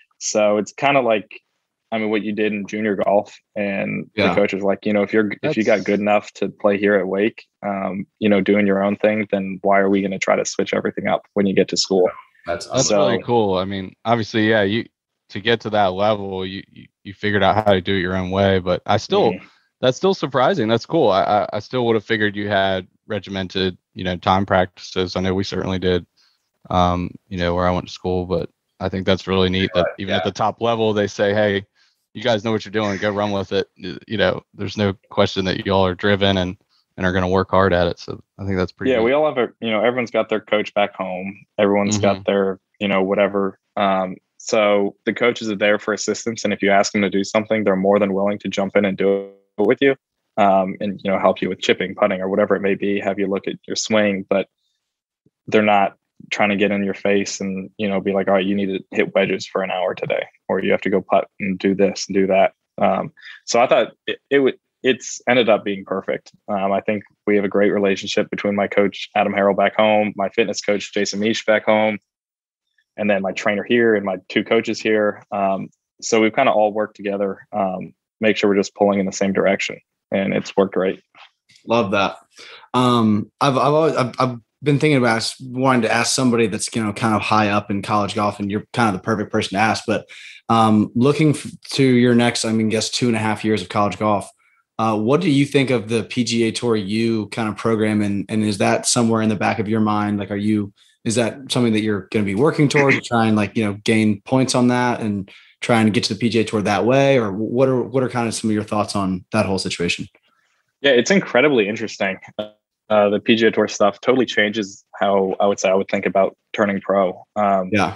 So it's kind of like, I mean, what you did in junior golf, and yeah. the coach was like, you know, if you're, That's... if you got good enough to play here at Wake, um, you know, doing your own thing, then why are we going to try to switch everything up when you get to school? That's, That's so, really cool. I mean, obviously, yeah, you, to get to that level, you, you, you figured out how to do it your own way, but I still, mm-hmm. that's still surprising. That's cool. I, I, I still would have figured you had regimented, you know, time practices. I know we certainly did, um, you know, where I went to school, but I think that's really neat that even yeah. at the top level, they say, hey, you guys know what you're doing, go run with it. You know, there's no question that you all are driven and, and are going to work hard at it. So I think that's pretty Yeah, neat. We all have a, you know, everyone's got their coach back home. Everyone's mm-hmm. got their, you know, whatever. Um, so the coaches are there for assistance. And if you ask them to do something, they're more than willing to jump in and do it with you. Um, and, you know, help you with chipping, putting, or whatever it may be, have you look at your swing, but they're not trying to get in your face and, you know, be like, all right, you need to hit wedges for an hour today, or you have to go putt and do this and do that. Um, so I thought it, it would, it's ended up being perfect. Um, I think we have a great relationship between my coach, Adam Harrell, back home, my fitness coach, Jason Meesh, back home, and then my trainer here and my two coaches here. Um, so we've kind of all worked together, um, make sure we're just pulling in the same direction, and it's worked great. Love that. Um, I've, I've always, I've, I've been thinking about wanting to ask somebody that's, you know, kind of high up in college golf, and you're kind of the perfect person to ask, but um, looking f- to your next, I mean, guess two and a half years of college golf, uh, what do you think of the P G A Tour U kind of program? And, and is that somewhere in the back of your mind? Like, are you, is that something that you're going to be working towards to try and, like, you know, gain points on that and trying to get to the P G A Tour that way? Or what are, what are kind of some of your thoughts on that whole situation? Yeah, it's incredibly interesting. Uh, the P G A Tour stuff totally changes how I would say I would think about turning pro. Um, yeah.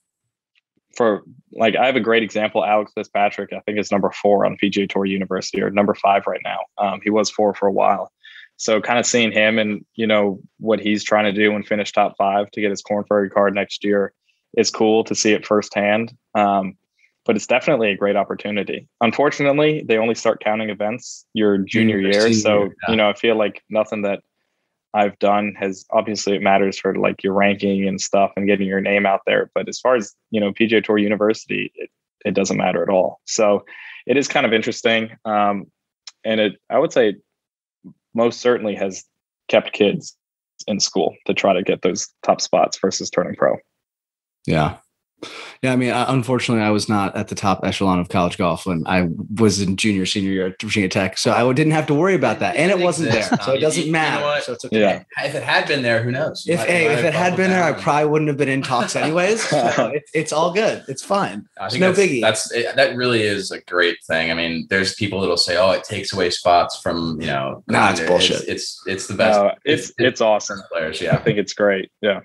For like, I have a great example. Alex Fitzpatrick, I think, is number four on P G A Tour University, or number five right now. Um, he was four for a while. So kind of seeing him and, you know, what he's trying to do and finish top five to get his Korn Ferry card next year is cool to see it firsthand. Um, but it's definitely a great opportunity. Unfortunately, they only start counting events your junior year. So, yeah. you know, I feel like nothing that I've done has, obviously it matters for like your ranking and stuff and getting your name out there. But as far as, you know, P G A Tour University, it, it doesn't matter at all. So it is kind of interesting. Um, and it, I would say most certainly has kept kids in school to try to get those top spots versus turning pro. Yeah. Yeah, I mean, unfortunately, I was not at the top echelon of college golf when I was in junior, senior year at Virginia Tech, so I didn't have to worry about that, and it wasn't there, so it doesn't matter. So it's okay. Yeah. If it had been there, who knows? If hey, if it had been there, I probably wouldn't have been in talks anyways. So it's it's all good. It's fine. I It's think no that's, biggie. That's it, that really is a great thing. I mean, there's people that'll say, "Oh, it takes away spots from you know." Nah, it's bullshit. It's it's, it's the best. No, it's, it's it's awesome. Players, yeah, I think it's great. Yeah.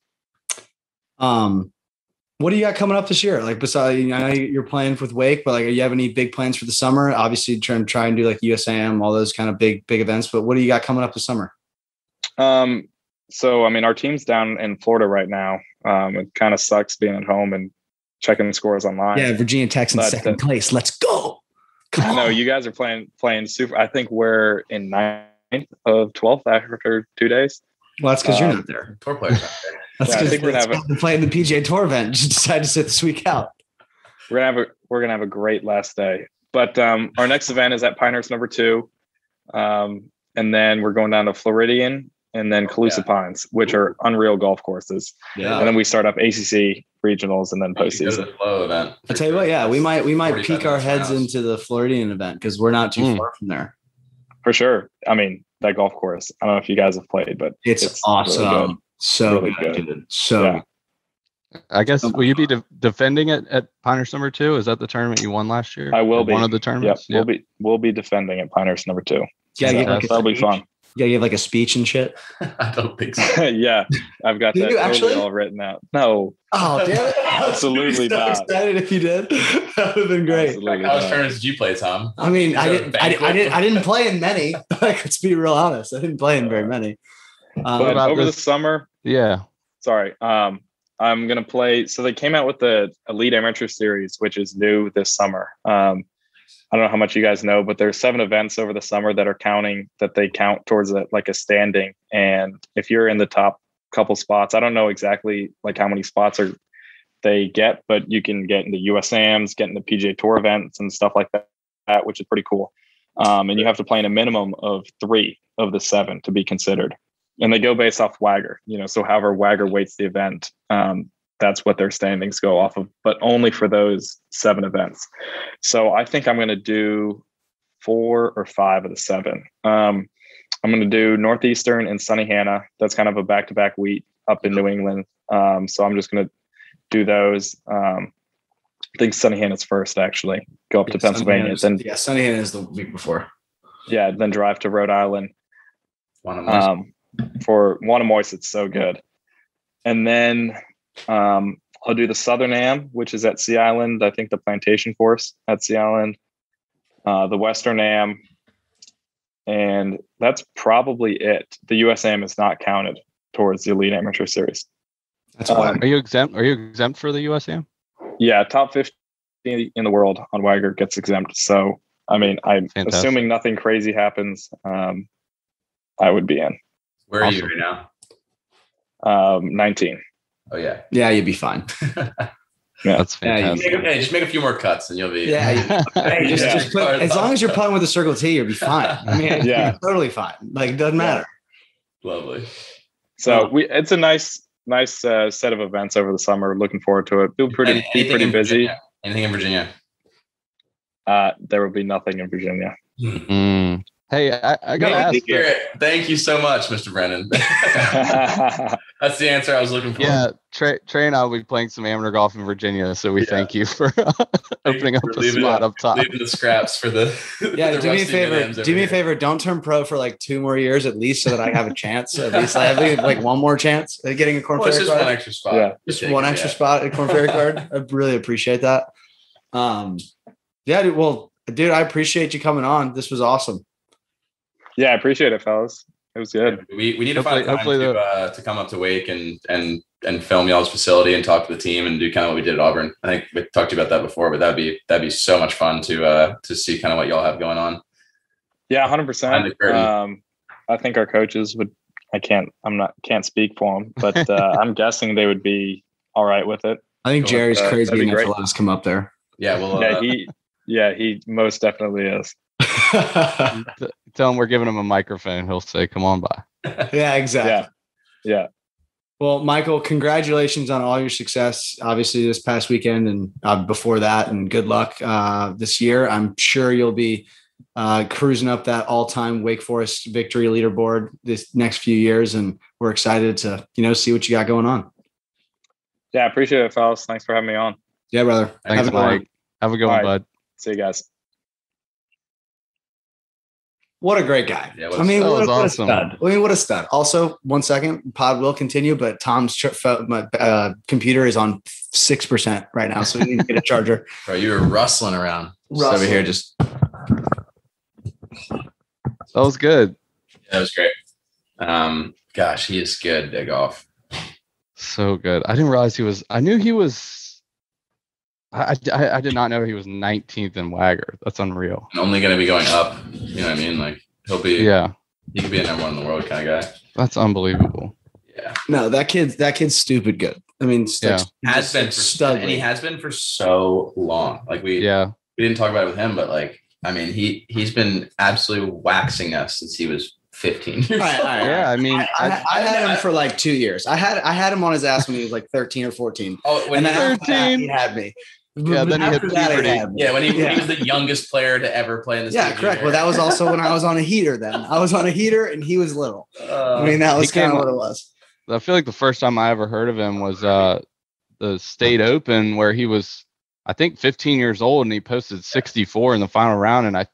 Um. What do you got coming up this year? Like, besides, I know you're playing with Wake, but like, are you have any big plans for the summer? Obviously, trying to try and do like U S A M, all those kind of big, big events. But what do you got coming up this summer? Um. So, I mean, our team's down in Florida right now. Um. It kind of sucks being at home and checking scores online. Yeah, Virginia Tech's in second uh, place. Let's go. Come no, you guys are playing playing super. I think we're in ninth of twelfth after two days. Well, that's because um, you're not there. Tour players not there. That's because yeah, we're gonna have playing the P G A Tour event. Just decided to sit this week out. We're gonna have a we're gonna have a great last day. But um, our next event is at Pinehurst number two, um, and then we're going down to Floridian and then Calusa yeah. Pines, which are unreal golf courses. Yeah, and then we start up A C C regionals and then postseason. The flow event. I tell you what, yeah, we might we might peek our heads into the Floridian event because we're not too mm. far from there. For sure. I mean, that golf course. I don't know if you guys have played, but it's, it's awesome. Really So really good. good. So yeah. I guess will you be de- defending it at Pinehurst number two? Is that the tournament you won last year? I will be one of the tournaments. Yep. Yep. We'll be we'll be defending at Pinehurst number two. Yeah, so like that'll be fun. You gotta give like a speech and shit. I don't think so. Yeah, I've got did that you totally actually? all written out. No. Oh damn it! Absolutely so not. Excited if you did. That would have been great. Like, how much tournaments did you play, Tom? I mean, I didn't. I, I didn't. I didn't play in many. Let's be real honest. I didn't play in very many. Um, But about over this? the summer, Yeah. sorry, um, I'm gonna play. So they came out with the Elite Amateur Series, which is new this summer. Um, I don't know how much you guys know, but there's seven events over the summer that are counting that they count towards a, like a standing. And if you're in the top couple spots, I don't know exactly like how many spots are they get, but you can get into U S A Ms, get into P G A Tour events and stuff like that, which is pretty cool. Um, and you have to play in a minimum of three of the seven to be considered. And they go based off Wagger, you know, so however Wagger weights the event, um, that's what their standings go off of, but only for those seven events. So I think I'm going to do four or five of the seven. Um, I'm going to do Northeastern and Sunnyhanna. That's kind of a back-to-back week up in New England. Um, so I'm just going to do those. Um, I think Sunnyhanna's first, actually. Go up yeah, to Pennsylvania. Then, yeah, Sunnyhanna is the week before. Yeah, then drive to Rhode Island. Wannamois. Um, for Wannamois, it's so good. And then um, I'll do the Southern Am, which is at Sea Island. I think the Plantation Course at Sea Island. Uh, the Western Am. And that's probably it. The U S A M is not counted towards the Elite Amateur Series. That's why. Are you exempt? Are you exempt for the U S A M? Yeah, top fifty in the world on Wagger gets exempt. So, I mean, I'm Fantastic. assuming nothing crazy happens. Um, I would be in. Where are Awesome. you right now? Um, nineteen. Oh yeah. Yeah, you'd be fine. Yeah, That's Yeah, you- fantastic. Make a- hey, just make a few more cuts and you'll be. Yeah, you- Hey, just, Yeah. just put, as long as you're putting with the Circle T, you'll be fine. I mean, Yeah. you're totally fine. Like, it doesn't matter. Lovely. So we it's a nice, nice uh, set of events over the summer. Looking forward to it. Be pretty, Any- be anything pretty in busy. Virginia? Anything in Virginia? Uh, there will be nothing in Virginia. Mm. Hey, I, I gotta Maybe ask. the spirit. Thank you so much, Mister Brennan. That's the answer I was looking for. Yeah, Trey, Trey and I will be playing some amateur golf in Virginia, so we Yeah. thank you for opening up for a leaving spot it- up top. Leaving the scraps for the. Yeah, the do me a rusty favor. M and Ms Do over me a here. favor. Don't turn pro for like two more years at least, so that I have a chance. At least I have like one more chance at getting a Corn Well, it's Ferry just card. one extra spot. Yeah. Just Take one it, extra yeah. spot at Corn Ferry card. I really appreciate that. Um, yeah, dude, well, dude, I appreciate you coming on. This was awesome. Yeah, I appreciate it, fellas. It was good. We we need to Hopefully- find time hopefully to the- uh, to come up to Wake and and and film y'all's facility and talk to the team and do kind of what we did at Auburn. I think we talked to you about that before, but that'd be that'd be so much fun to uh to see kind of what y'all have going on. Yeah, one hundred Behind the percent. curtain. Um, I think our coaches would. I can't. I'm not. Can't speak for them, but uh, I'm guessing they would be all right with it. I think Well, Jerry's uh, crazy that'd be enough to great. let us come up there. Yeah, well, Yeah, uh, he. Yeah, he most definitely is. T- Tell him we're giving him a microphone. He'll say, "Come on by." Yeah, exactly. Yeah, yeah. Well, Michael, congratulations on all your success, obviously this past weekend and uh, before that, and good luck uh, this year. I'm sure you'll be uh, cruising up that all-time Wake Forest victory leaderboard this next few years, and we're excited to, you know, see what you got going on. Yeah, I appreciate it, fellas. Thanks for having me on. Yeah, brother. Thanks, Have a good one. Mike. Have a good All one, right. bud. See you guys. What a great guy. Yeah, what I a mean, stud. what, a, That was what a awesome. stud. I mean, what a stud. Also, one second, pod will continue, but Tom's ch- pho- my, uh, computer is on six percent right now, so we need to get a charger. bro, you were rustling around just over Rustling. here. Just That was good. that was great. Um, gosh, he is good at golf. So good. I didn't realize he was. I knew he was. I, I, I did not know he was nineteenth in Wagger. That's unreal. And only going to be going up. You know what I mean? Like he'll be. Yeah, He could be a number one in the world kind of guy. that's unbelievable. Yeah, No, that kid's that kid's stupid good. I mean, Yeah. has been for, stud, and he has been for so long. Like we Yeah, we didn't talk about it with him, but like I mean, he he's been absolutely waxing us since he was fifteen years All right, all right, all right. yeah. I mean, I, I, I had him for like two years. I had I had him on his ass when he was like thirteen or fourteen, Oh, when and he, then after that, thirteen. he had me. Yeah, then he hit After that, puberty. had me. yeah, when he, when Yeah. he was the youngest player to ever play in this. Yeah, correct. But that was also when I was on a heater. Then I was on a heater, and he was little. Uh, I mean, that was he came kind of up- what it was. I feel like the first time I ever heard of him was uh, the State Open, where he was, I think, fifteen years old, and he posted sixty-four in the final round. And I,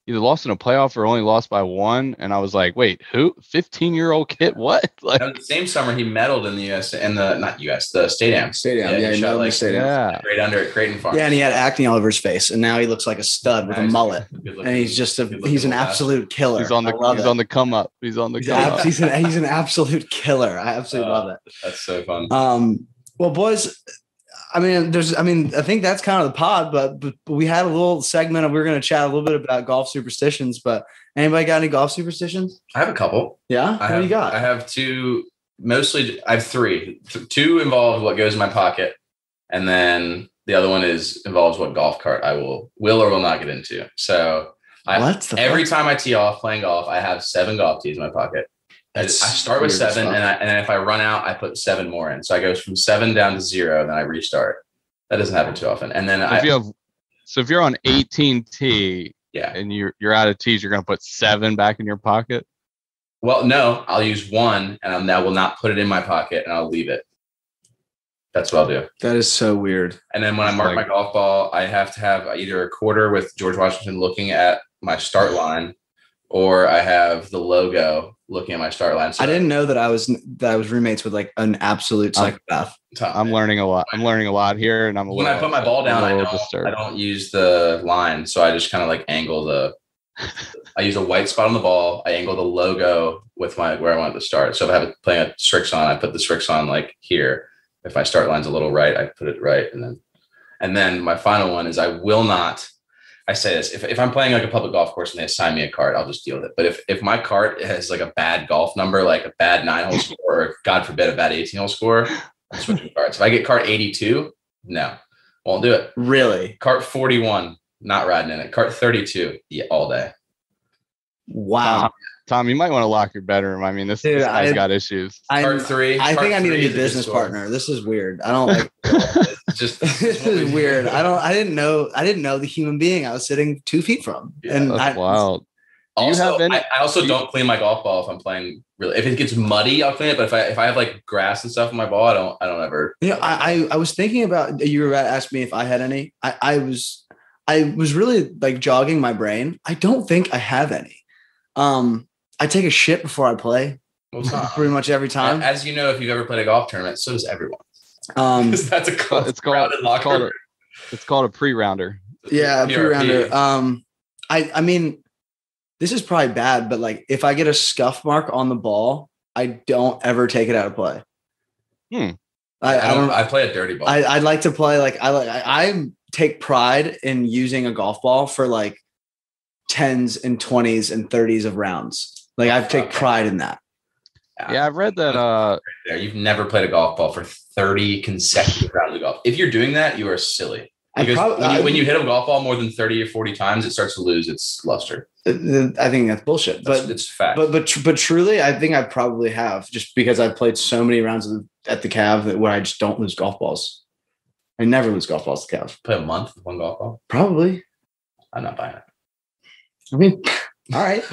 either lost in a playoff or only lost by one. And I was like, wait, who? fifteen year old kid? What? Like, that was the same summer he medaled in the U S and the not U S the Stadium. Stadium, yeah, yeah he, he shot shot like like stadium. yeah. right under at Creighton Farms. Yeah, and he had acne all over his face, and now he looks like a stud with a mullet. And he's just a he's an absolute killer. He's on the he's it. on the come up. He's on the he's come ab- up. He's an he's an absolute killer. I absolutely uh, love it. That's so fun. Um, well, boys, I mean, there's, I mean, I think that's kind of the pod, but, but we had a little segment of, we we're going to chat a little bit about golf superstitions, but anybody got any golf superstitions? I have a couple. Yeah. I what have, do you got? I have two, mostly I have three, two involve what goes in my pocket. And then the other one is involves what golf cart I will, will or will not get into. So I, every fuck? time I tee off playing golf, I have seven golf tees in my pocket. That's I start with seven, and, I, and then if I run out, I put seven more in. So I go from seven down to zero, then I restart. That doesn't happen too often. And then so I, if you have, so if you're on eighteen T, yeah, and you're you're out of tees, you're gonna put seven back in your pocket. Well, no, I'll use one, and I will not put it in my pocket, and I'll leave it. That's what I'll do. That is so weird. And then when it's I mark like, my golf ball, I have to have either a quarter with George Washington looking at my start line, or I have the logo looking at my start line. So I didn't know that I was that I was roommates with like an absolute psychopath. I'm, I'm learning a lot. I'm learning a lot here, and I'm a when little, I put my ball down, I don't, I don't use the line, so I just kind of like angle the. I use a white spot on the ball. I angle the logo with my where I want it to start. So if I have it playing a Strixon, I put the Strixon like here. If my start line's a little right, I put it right, and then and then my final one is I will not. I say this, if, if I'm playing like a public golf course and they assign me a cart, I'll just deal with it. But if, if my cart has like a bad golf number, like a bad nine hole score, or God forbid, a bad eighteen hole score, I'm switching carts. If I get cart eighty-two, no, won't do it. Really? Cart forty-one, not riding in it. Cart thirty-two, yeah, all day. Wow. Tom, Tom, you might want to lock your bedroom. I mean, this, Dude, this guy's I, got issues. I, cart three. I cart think I need a new business partner. This is weird. I don't like just this is weird. I don't I didn't know I didn't know the human being I was sitting two feet from. Yeah, and that's I, wild. Do also, you have any, I, I also do don't clean my golf ball if I'm playing really. If it gets muddy, I'll clean it. But if I if I have like grass and stuff in my ball, I don't I don't ever. You know, I I, I was thinking about you were about to ask me if I had any. I, I was I was really like jogging my brain. I don't think I have any. Um I take a shit before I play. Well, pretty much every time. As you know, if you've ever played a golf tournament, so does everyone. Um, that's a cool, it's called it's called a, it's called a pre-rounder. Yeah, a pre-rounder. Um, I I mean, this is probably bad, but like if I get a scuff mark on the ball, I don't ever take it out of play. Hmm. I, I don't. I play a dirty ball. I I'd like to play like I like I, I take pride in using a golf ball for like tens and twenties and thirties of rounds. Like I take pride in that. Yeah, I've read that. Uh, You've never played a golf ball for thirty consecutive rounds of golf. If you're doing that, you are silly. Because prob- when, you, when you hit a golf ball more than thirty or forty times, it starts to lose its luster. I think that's bullshit. But that's, it's fact. But but but truly, I think I probably have, just because I've played so many rounds of, at the Cav that where I just don't lose golf balls. I never lose golf balls at the Cav. Play a month with one golf ball? Probably. I'm not buying it. I mean. All right.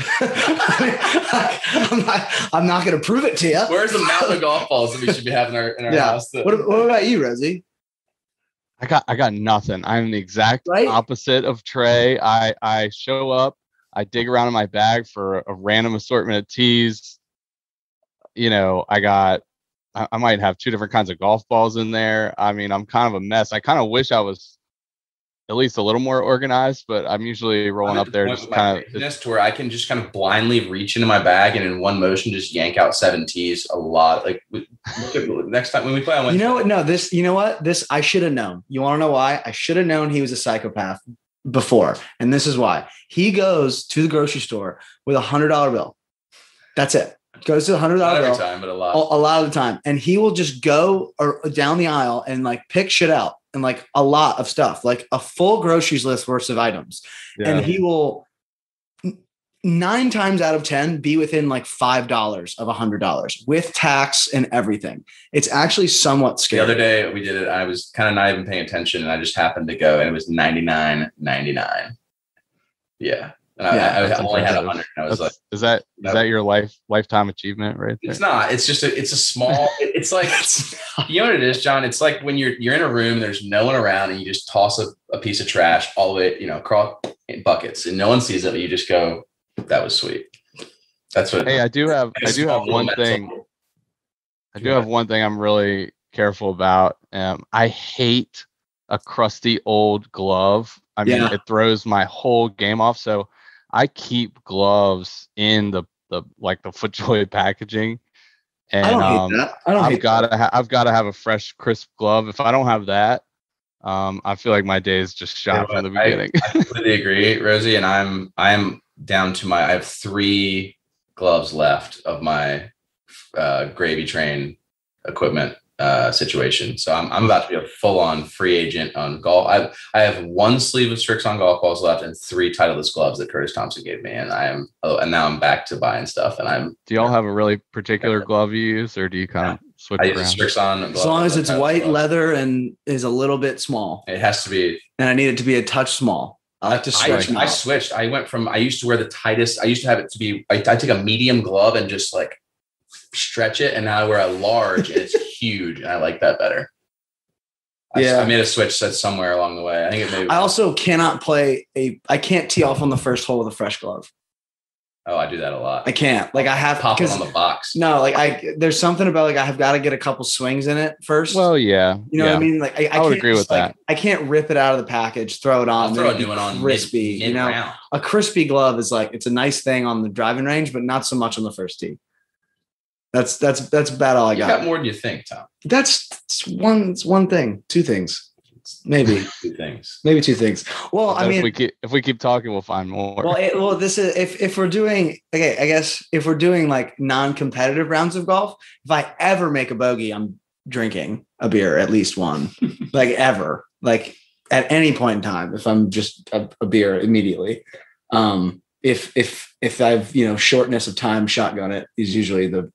I'm not, I'm not going to prove it to you. Where's the mountain of golf balls that we should be having in our, in our yeah. house? That- what, what about you, Rosie? I got I got nothing. I'm the exact right? opposite of Trey. I, I show up, I dig around in my bag for a, a random assortment of tees. You know, I got I, I might have two different kinds of golf balls in there. I mean, I'm kind of a mess. I kind of wish I was at least a little more organized, but I'm usually rolling up there just kind of just to where I can just kind of blindly reach into my bag and in one motion just yank out seven tees a lot. Like next time when we play on Wednesday. You know what? No, this, you know what? This, I should have known. You want to know why? I should have known he was a psychopath before. And this is why. He goes to the grocery store with a hundred dollar bill. That's it. Goes to the hundred dollar bill. Every time, but a lot. A, a lot of the time. And he will just go or down the aisle and like pick shit out. And like a lot of stuff, like a full groceries list worth of items. Yeah. And he will nine times out of ten be within like five dollars of a hundred dollars with tax and everything. It's actually somewhat scary. The other day we did it. I was kind of not even paying attention and I just happened to go and it was ninety-nine ninety-nine. Yeah. And yeah, I, I only had a hundred. I was that's, like, is that, no. is that your life lifetime achievement right there? It's not, it's just a, it's a small, it's like, you know what it is, John? It's like when you're, you're in a room, there's no one around and you just toss a, a piece of trash all the way, you know, across, in buckets, and no one sees it, but you just go, "That was sweet." That's what. Hey, I do have I do have one thing. I do have one thing I'm really careful about. Um, I hate a crusty old glove. I mean, Yeah. it throws my whole game off. So I keep gloves in the the like the FootJoy packaging. And I don't hate um, that. I don't I've hate got to that. ha- I've got to have a fresh, crisp glove. If I don't have that, um, I feel like my day is just shot Yeah, from the I- beginning. I completely agree, Rosie. And I'm I'm down to my. I have three gloves left of my uh, gravy train equipment uh, situation. So I'm I'm about to be a full on free agent on golf. I I have one sleeve of Strix on golf balls left and three Titleist gloves that Curtis Thompson gave me, and I am oh, and now I'm back to buying stuff. And I'm. Do y'all have a really particular glove you use, or do you kind of switch I use a around? Strix on As long as it's white leather and is a little bit small, It has to be. and I need it to be a touch small. I like to I, stretch. I switched. I went from I used to wear the tightest. I used to have it to be. I, I take a medium glove and just like stretch it, and now I wear a large, and it's huge, and I like that better. I, Yeah. I made a switch set somewhere along the way. I think it may. I also cannot play a. I can't tee off on the first hole with a fresh glove. Oh, I do that a lot. I can't. Like I have pop it because on the box. no, like I. There's something about like I have got to get a couple swings in it first. Well, yeah, you know yeah. what I mean. Like I, I, I would can't agree just, with like, that. I can't rip it out of the package, throw it on, I'll throw a then new be one on crispy. mid, you know, mid-round. a crispy glove is like it's a nice thing on the driving range, but not so much on the first tee. That's that's that's about all I You got. got more than you think, Tom. That's, that's one. It's one thing, two things, maybe, Two things. maybe two things. Well, I But mean, if we keep if we keep talking, we'll find more. well, it, well, this is if if we're doing okay. I guess if we're doing like non-competitive rounds of golf, if I ever make a bogey, I'm drinking a beer, at least one, like ever, like at any point in time. If I'm just a, a beer immediately, um, if if if I've you know shortness of time, shotgun it is usually the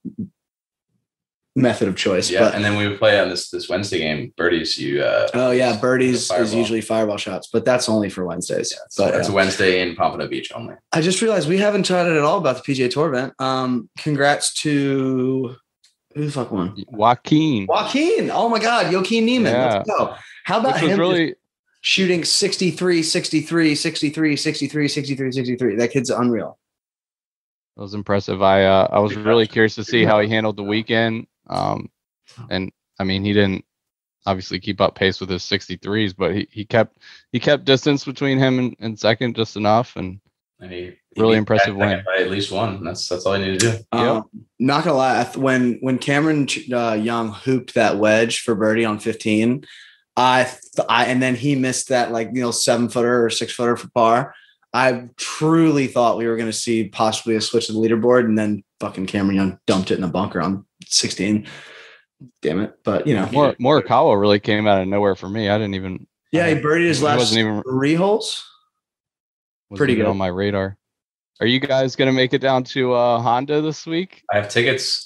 method of choice. Yeah, but, and then we would play on this this Wednesday game. Birdies, you. Uh, oh yeah, birdies fireball. is usually fireball shots, but that's only for Wednesdays. Yeah, so but that's yeah. a Wednesday in Pompano Beach only. I just realized we haven't chatted at all about the P G A Tour event. Um, congrats to who the fuck won? Joaquin, Joaquin. Oh my God, Joaquin Neiman. Yeah. Let's go. How about which was him really just shooting sixty-three, sixty-three, sixty-three, sixty-three, sixty-three, sixty-three? That kid's unreal. that was impressive. I uh, I was really curious to see how he handled the weekend. Um, and I mean, he didn't obviously keep up pace with his sixty-threes, but he, he kept he kept distance between him and, and second just enough, and And he, he really beat impressive that win. by at least one. That's that's all I need to do. Um, not gonna lie, I th- when when Cameron uh, Young hooped that wedge for birdie on fifteen, I, th- I and then he missed that like you know seven footer or six footer for par. I truly thought we were going to see possibly a switch to the leaderboard, and then fucking Cameron Young dumped it in the bunker on sixteen. Damn it! But you know, Mor- Morikawa really came out of nowhere for me. I didn't even. yeah, he birdied his He last wasn't even- three holes. wasn't Pretty even good. on my radar. Are you guys gonna make it down to uh, Honda this week? I have tickets.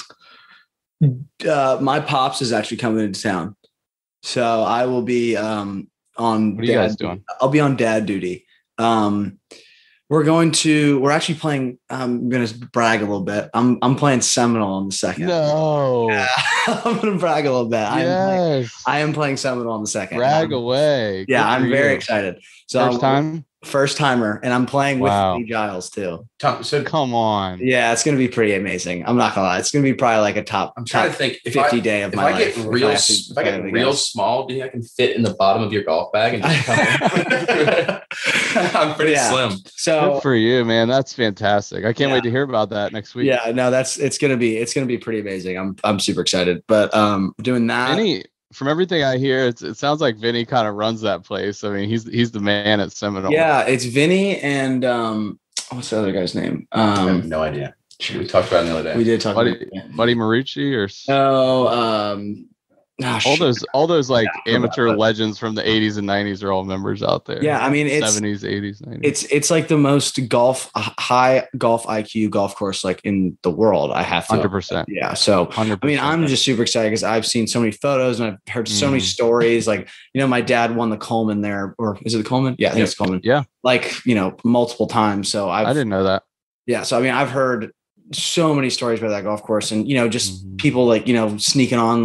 Uh, my pops is actually coming into town, so I will be um, on. What are you dad guys doing? I'll be on dad duty. Um, we're going to. We're actually playing. I'm going to brag a little bit. I'm I'm playing Seminole on the second. No. Yeah, I'm going to brag a little bit. I am playing, Yes. I am playing Seminole on the second. Brag I'm- away. Yeah, Good I'm for very you. excited. So First time? first timer, and I'm playing with Wow. Lee Giles too. Tom, so Come on. Yeah, it's going to be pretty amazing. I'm not gonna lie. It's going to be probably like a top. I'm trying top to think if fifty I, day of if my I get life. real I have to if I play get with real guys. small, do you think I can fit in the bottom of your golf bag and just come in? I'm pretty Yeah. slim. So Good for you, man. That's fantastic. I can't Yeah. wait to hear about that next week. yeah, no, that's it's gonna be it's gonna be pretty amazing. I'm I'm super excited. But um, doing that. Vinny, from everything I hear, it's, it sounds like Vinny kind of runs that place. I mean, he's he's the man at Seminole. Yeah, it's Vinny and um, what's the other guy's name? I have Um, no idea. We talked about it the other day. we did talk Buddy, about it. Buddy Marucci or s- No, um, ah, all shit. those all those like Yeah, amateur but- legends from the eighties and nineties are all members out there. Yeah, I mean it's seventies, eighties, nineties. it's it's like the most golf high golf I Q golf course like in the world. I have to. one hundred percent. Yeah, so one hundred I mean, percent. I'm just super excited because I've seen so many photos and I've heard so many Mhm. stories. Like, you know, my dad won the Coleman there, or is it the Coleman? Yeah, I think Yep. it's Coleman. Yeah. Like, you know, multiple times. So I've, I didn't know that. yeah. So, I mean, I've heard so many stories about that golf course and, you know, just Mhm. people like, you know, sneaking on like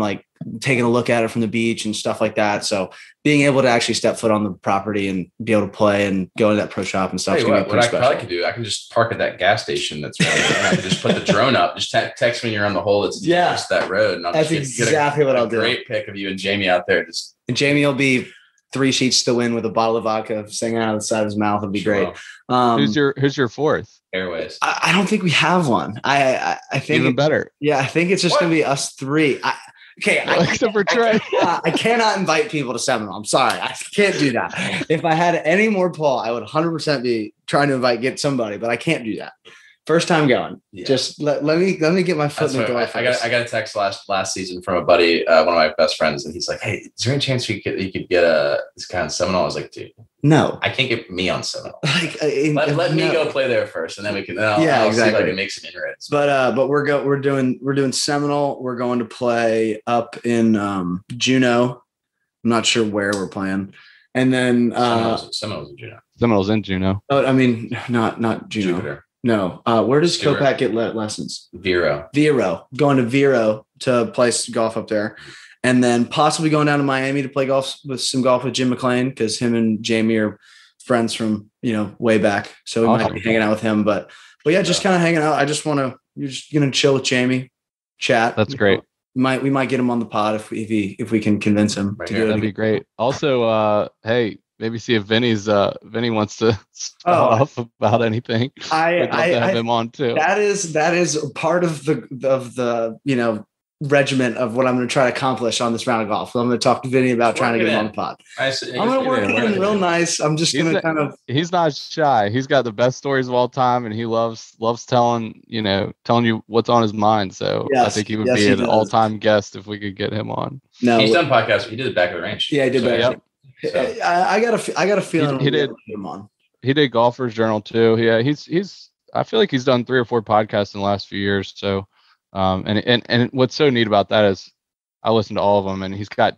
taking a look at it from the beach and stuff like that. So being able to actually step foot on the property and be able to play and go into that pro shop and stuff. Hey, is what gonna be what I pretty probably special. could do, I can just park at that gas station that's right there. And I can just put the drone up. Just te- text me you're on the hole. It's Yeah. just that road. And I'll That's just get, exactly get a, what a I'll do. Great pic of you and Jamie out there. Just And Jamie will be three sheets to win with a bottle of vodka singing out of the side of his mouth. It'll be Sure. great. Um, Who's your Who's your fourth? Airways. I, I don't think we have one. I I, I think Even it- better. Yeah, I think it's just What? gonna be us three. I, okay, I, Except for Trey. I, cannot, I cannot invite people to Seminole. I'm sorry, I can't do that. If I had any more pull, I would one hundred percent be trying to invite get somebody, but I can't do that. First time going. Yeah. Just let, let me let me get my foot That's in the door. what, I, I got first. I got a text last last season from a buddy, uh, one of my best friends, and he's like, "Hey, is there any chance you could you could get a this guy on Seminole?" I was like, "Dude, no. I can't get me on Seminole. Like uh, in- Let, let me no. go play there first, and then we can. Then I'll, Yeah, I'll see if I exactly. can make some inroads." But uh, but we're go we're doing we're doing Seminole. We're going to play up in um, Juneau. I'm not sure where we're playing, and then uh, Seminoles, Seminoles in Juneau. Seminoles in Juneau. oh, I mean not not Juneau. Jupiter, No, uh, where does Vero. Kopak get le- lessons? Vero. Vero. Going to Vero to play s- golf up there, and then possibly going down to Miami to play golf with some golf with Jim McLean because him and Jamie are friends from you know way back. So we might Awesome. be hanging out with him, but but yeah, just kind of hanging out. I just want to. You're just gonna chill with Jamie, chat. That's you great. know. Might we might get him on the pod if we, if he if we can convince him Right to here. do That'd it. be great. Also, uh, hey, maybe see if Vinny's uh Vinny wants to Oh. spout off about anything. I We'd love I, to have I him on too. that is that is part of the of the you know regiment of what I'm going to try to accomplish on this round of golf. So I'm going to talk to Vinny about Just trying to work get it him on in. the pod. I s- I'm going to work yeah, it in right. real nice. I'm just He's going to a- kind of He's not shy. He's got the best stories of all time, and he loves loves telling you know telling you what's on his mind. So I Yes, think he would yes, be he an does. all time guest if we could get him on. no. He's done podcasts. He did it back at the range. Yeah, I did So, that. yeah. So- I, I got a fe- I got a feeling he we'll be did- able to get him on. He did Golfer's Journal too. Yeah, he's he's. I feel like he's done three or four podcasts in the last few years. So, um, and and and what's so neat about that is I listen to all of them, and he's got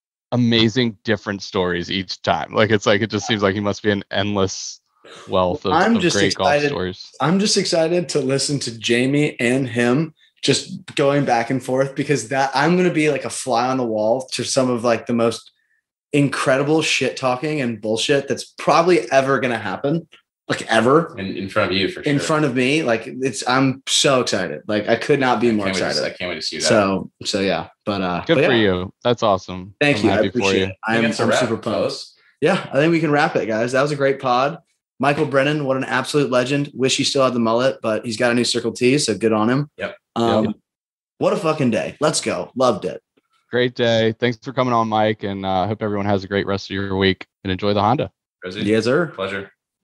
amazing different stories each time. Like it's like it just seems like he must be an endless wealth of, I'm of just great golf excited. stories. I'm just excited to listen to Jamie and him just going back and forth because that I'm going to be like a fly on the wall to some of like the most incredible shit talking and bullshit that's probably ever going to happen, like ever in, in front of you for sure. in front of me. Like it's, I'm so excited. Like I could not be I more can't wait to- excited. I can't wait to see that. So, so yeah, but uh, Good but for yeah, you. That's awesome. Thank I'm you. I happy for appreciate you. it. I'm, That's a I'm wrap, super pumped. fellas. Yeah, I think we can wrap it, guys. That was a great pod. Michael Brennan, what an absolute legend. Wish he still had the mullet, but he's got a new Circle T, so good on him. Yep. Um, Yep. What a fucking day. Let's go. Loved it. Great day. Thanks for coming on, Mike, and I uh, hope everyone has a great rest of your week and enjoy the Honda. Rosie, Yes, sir. pleasure.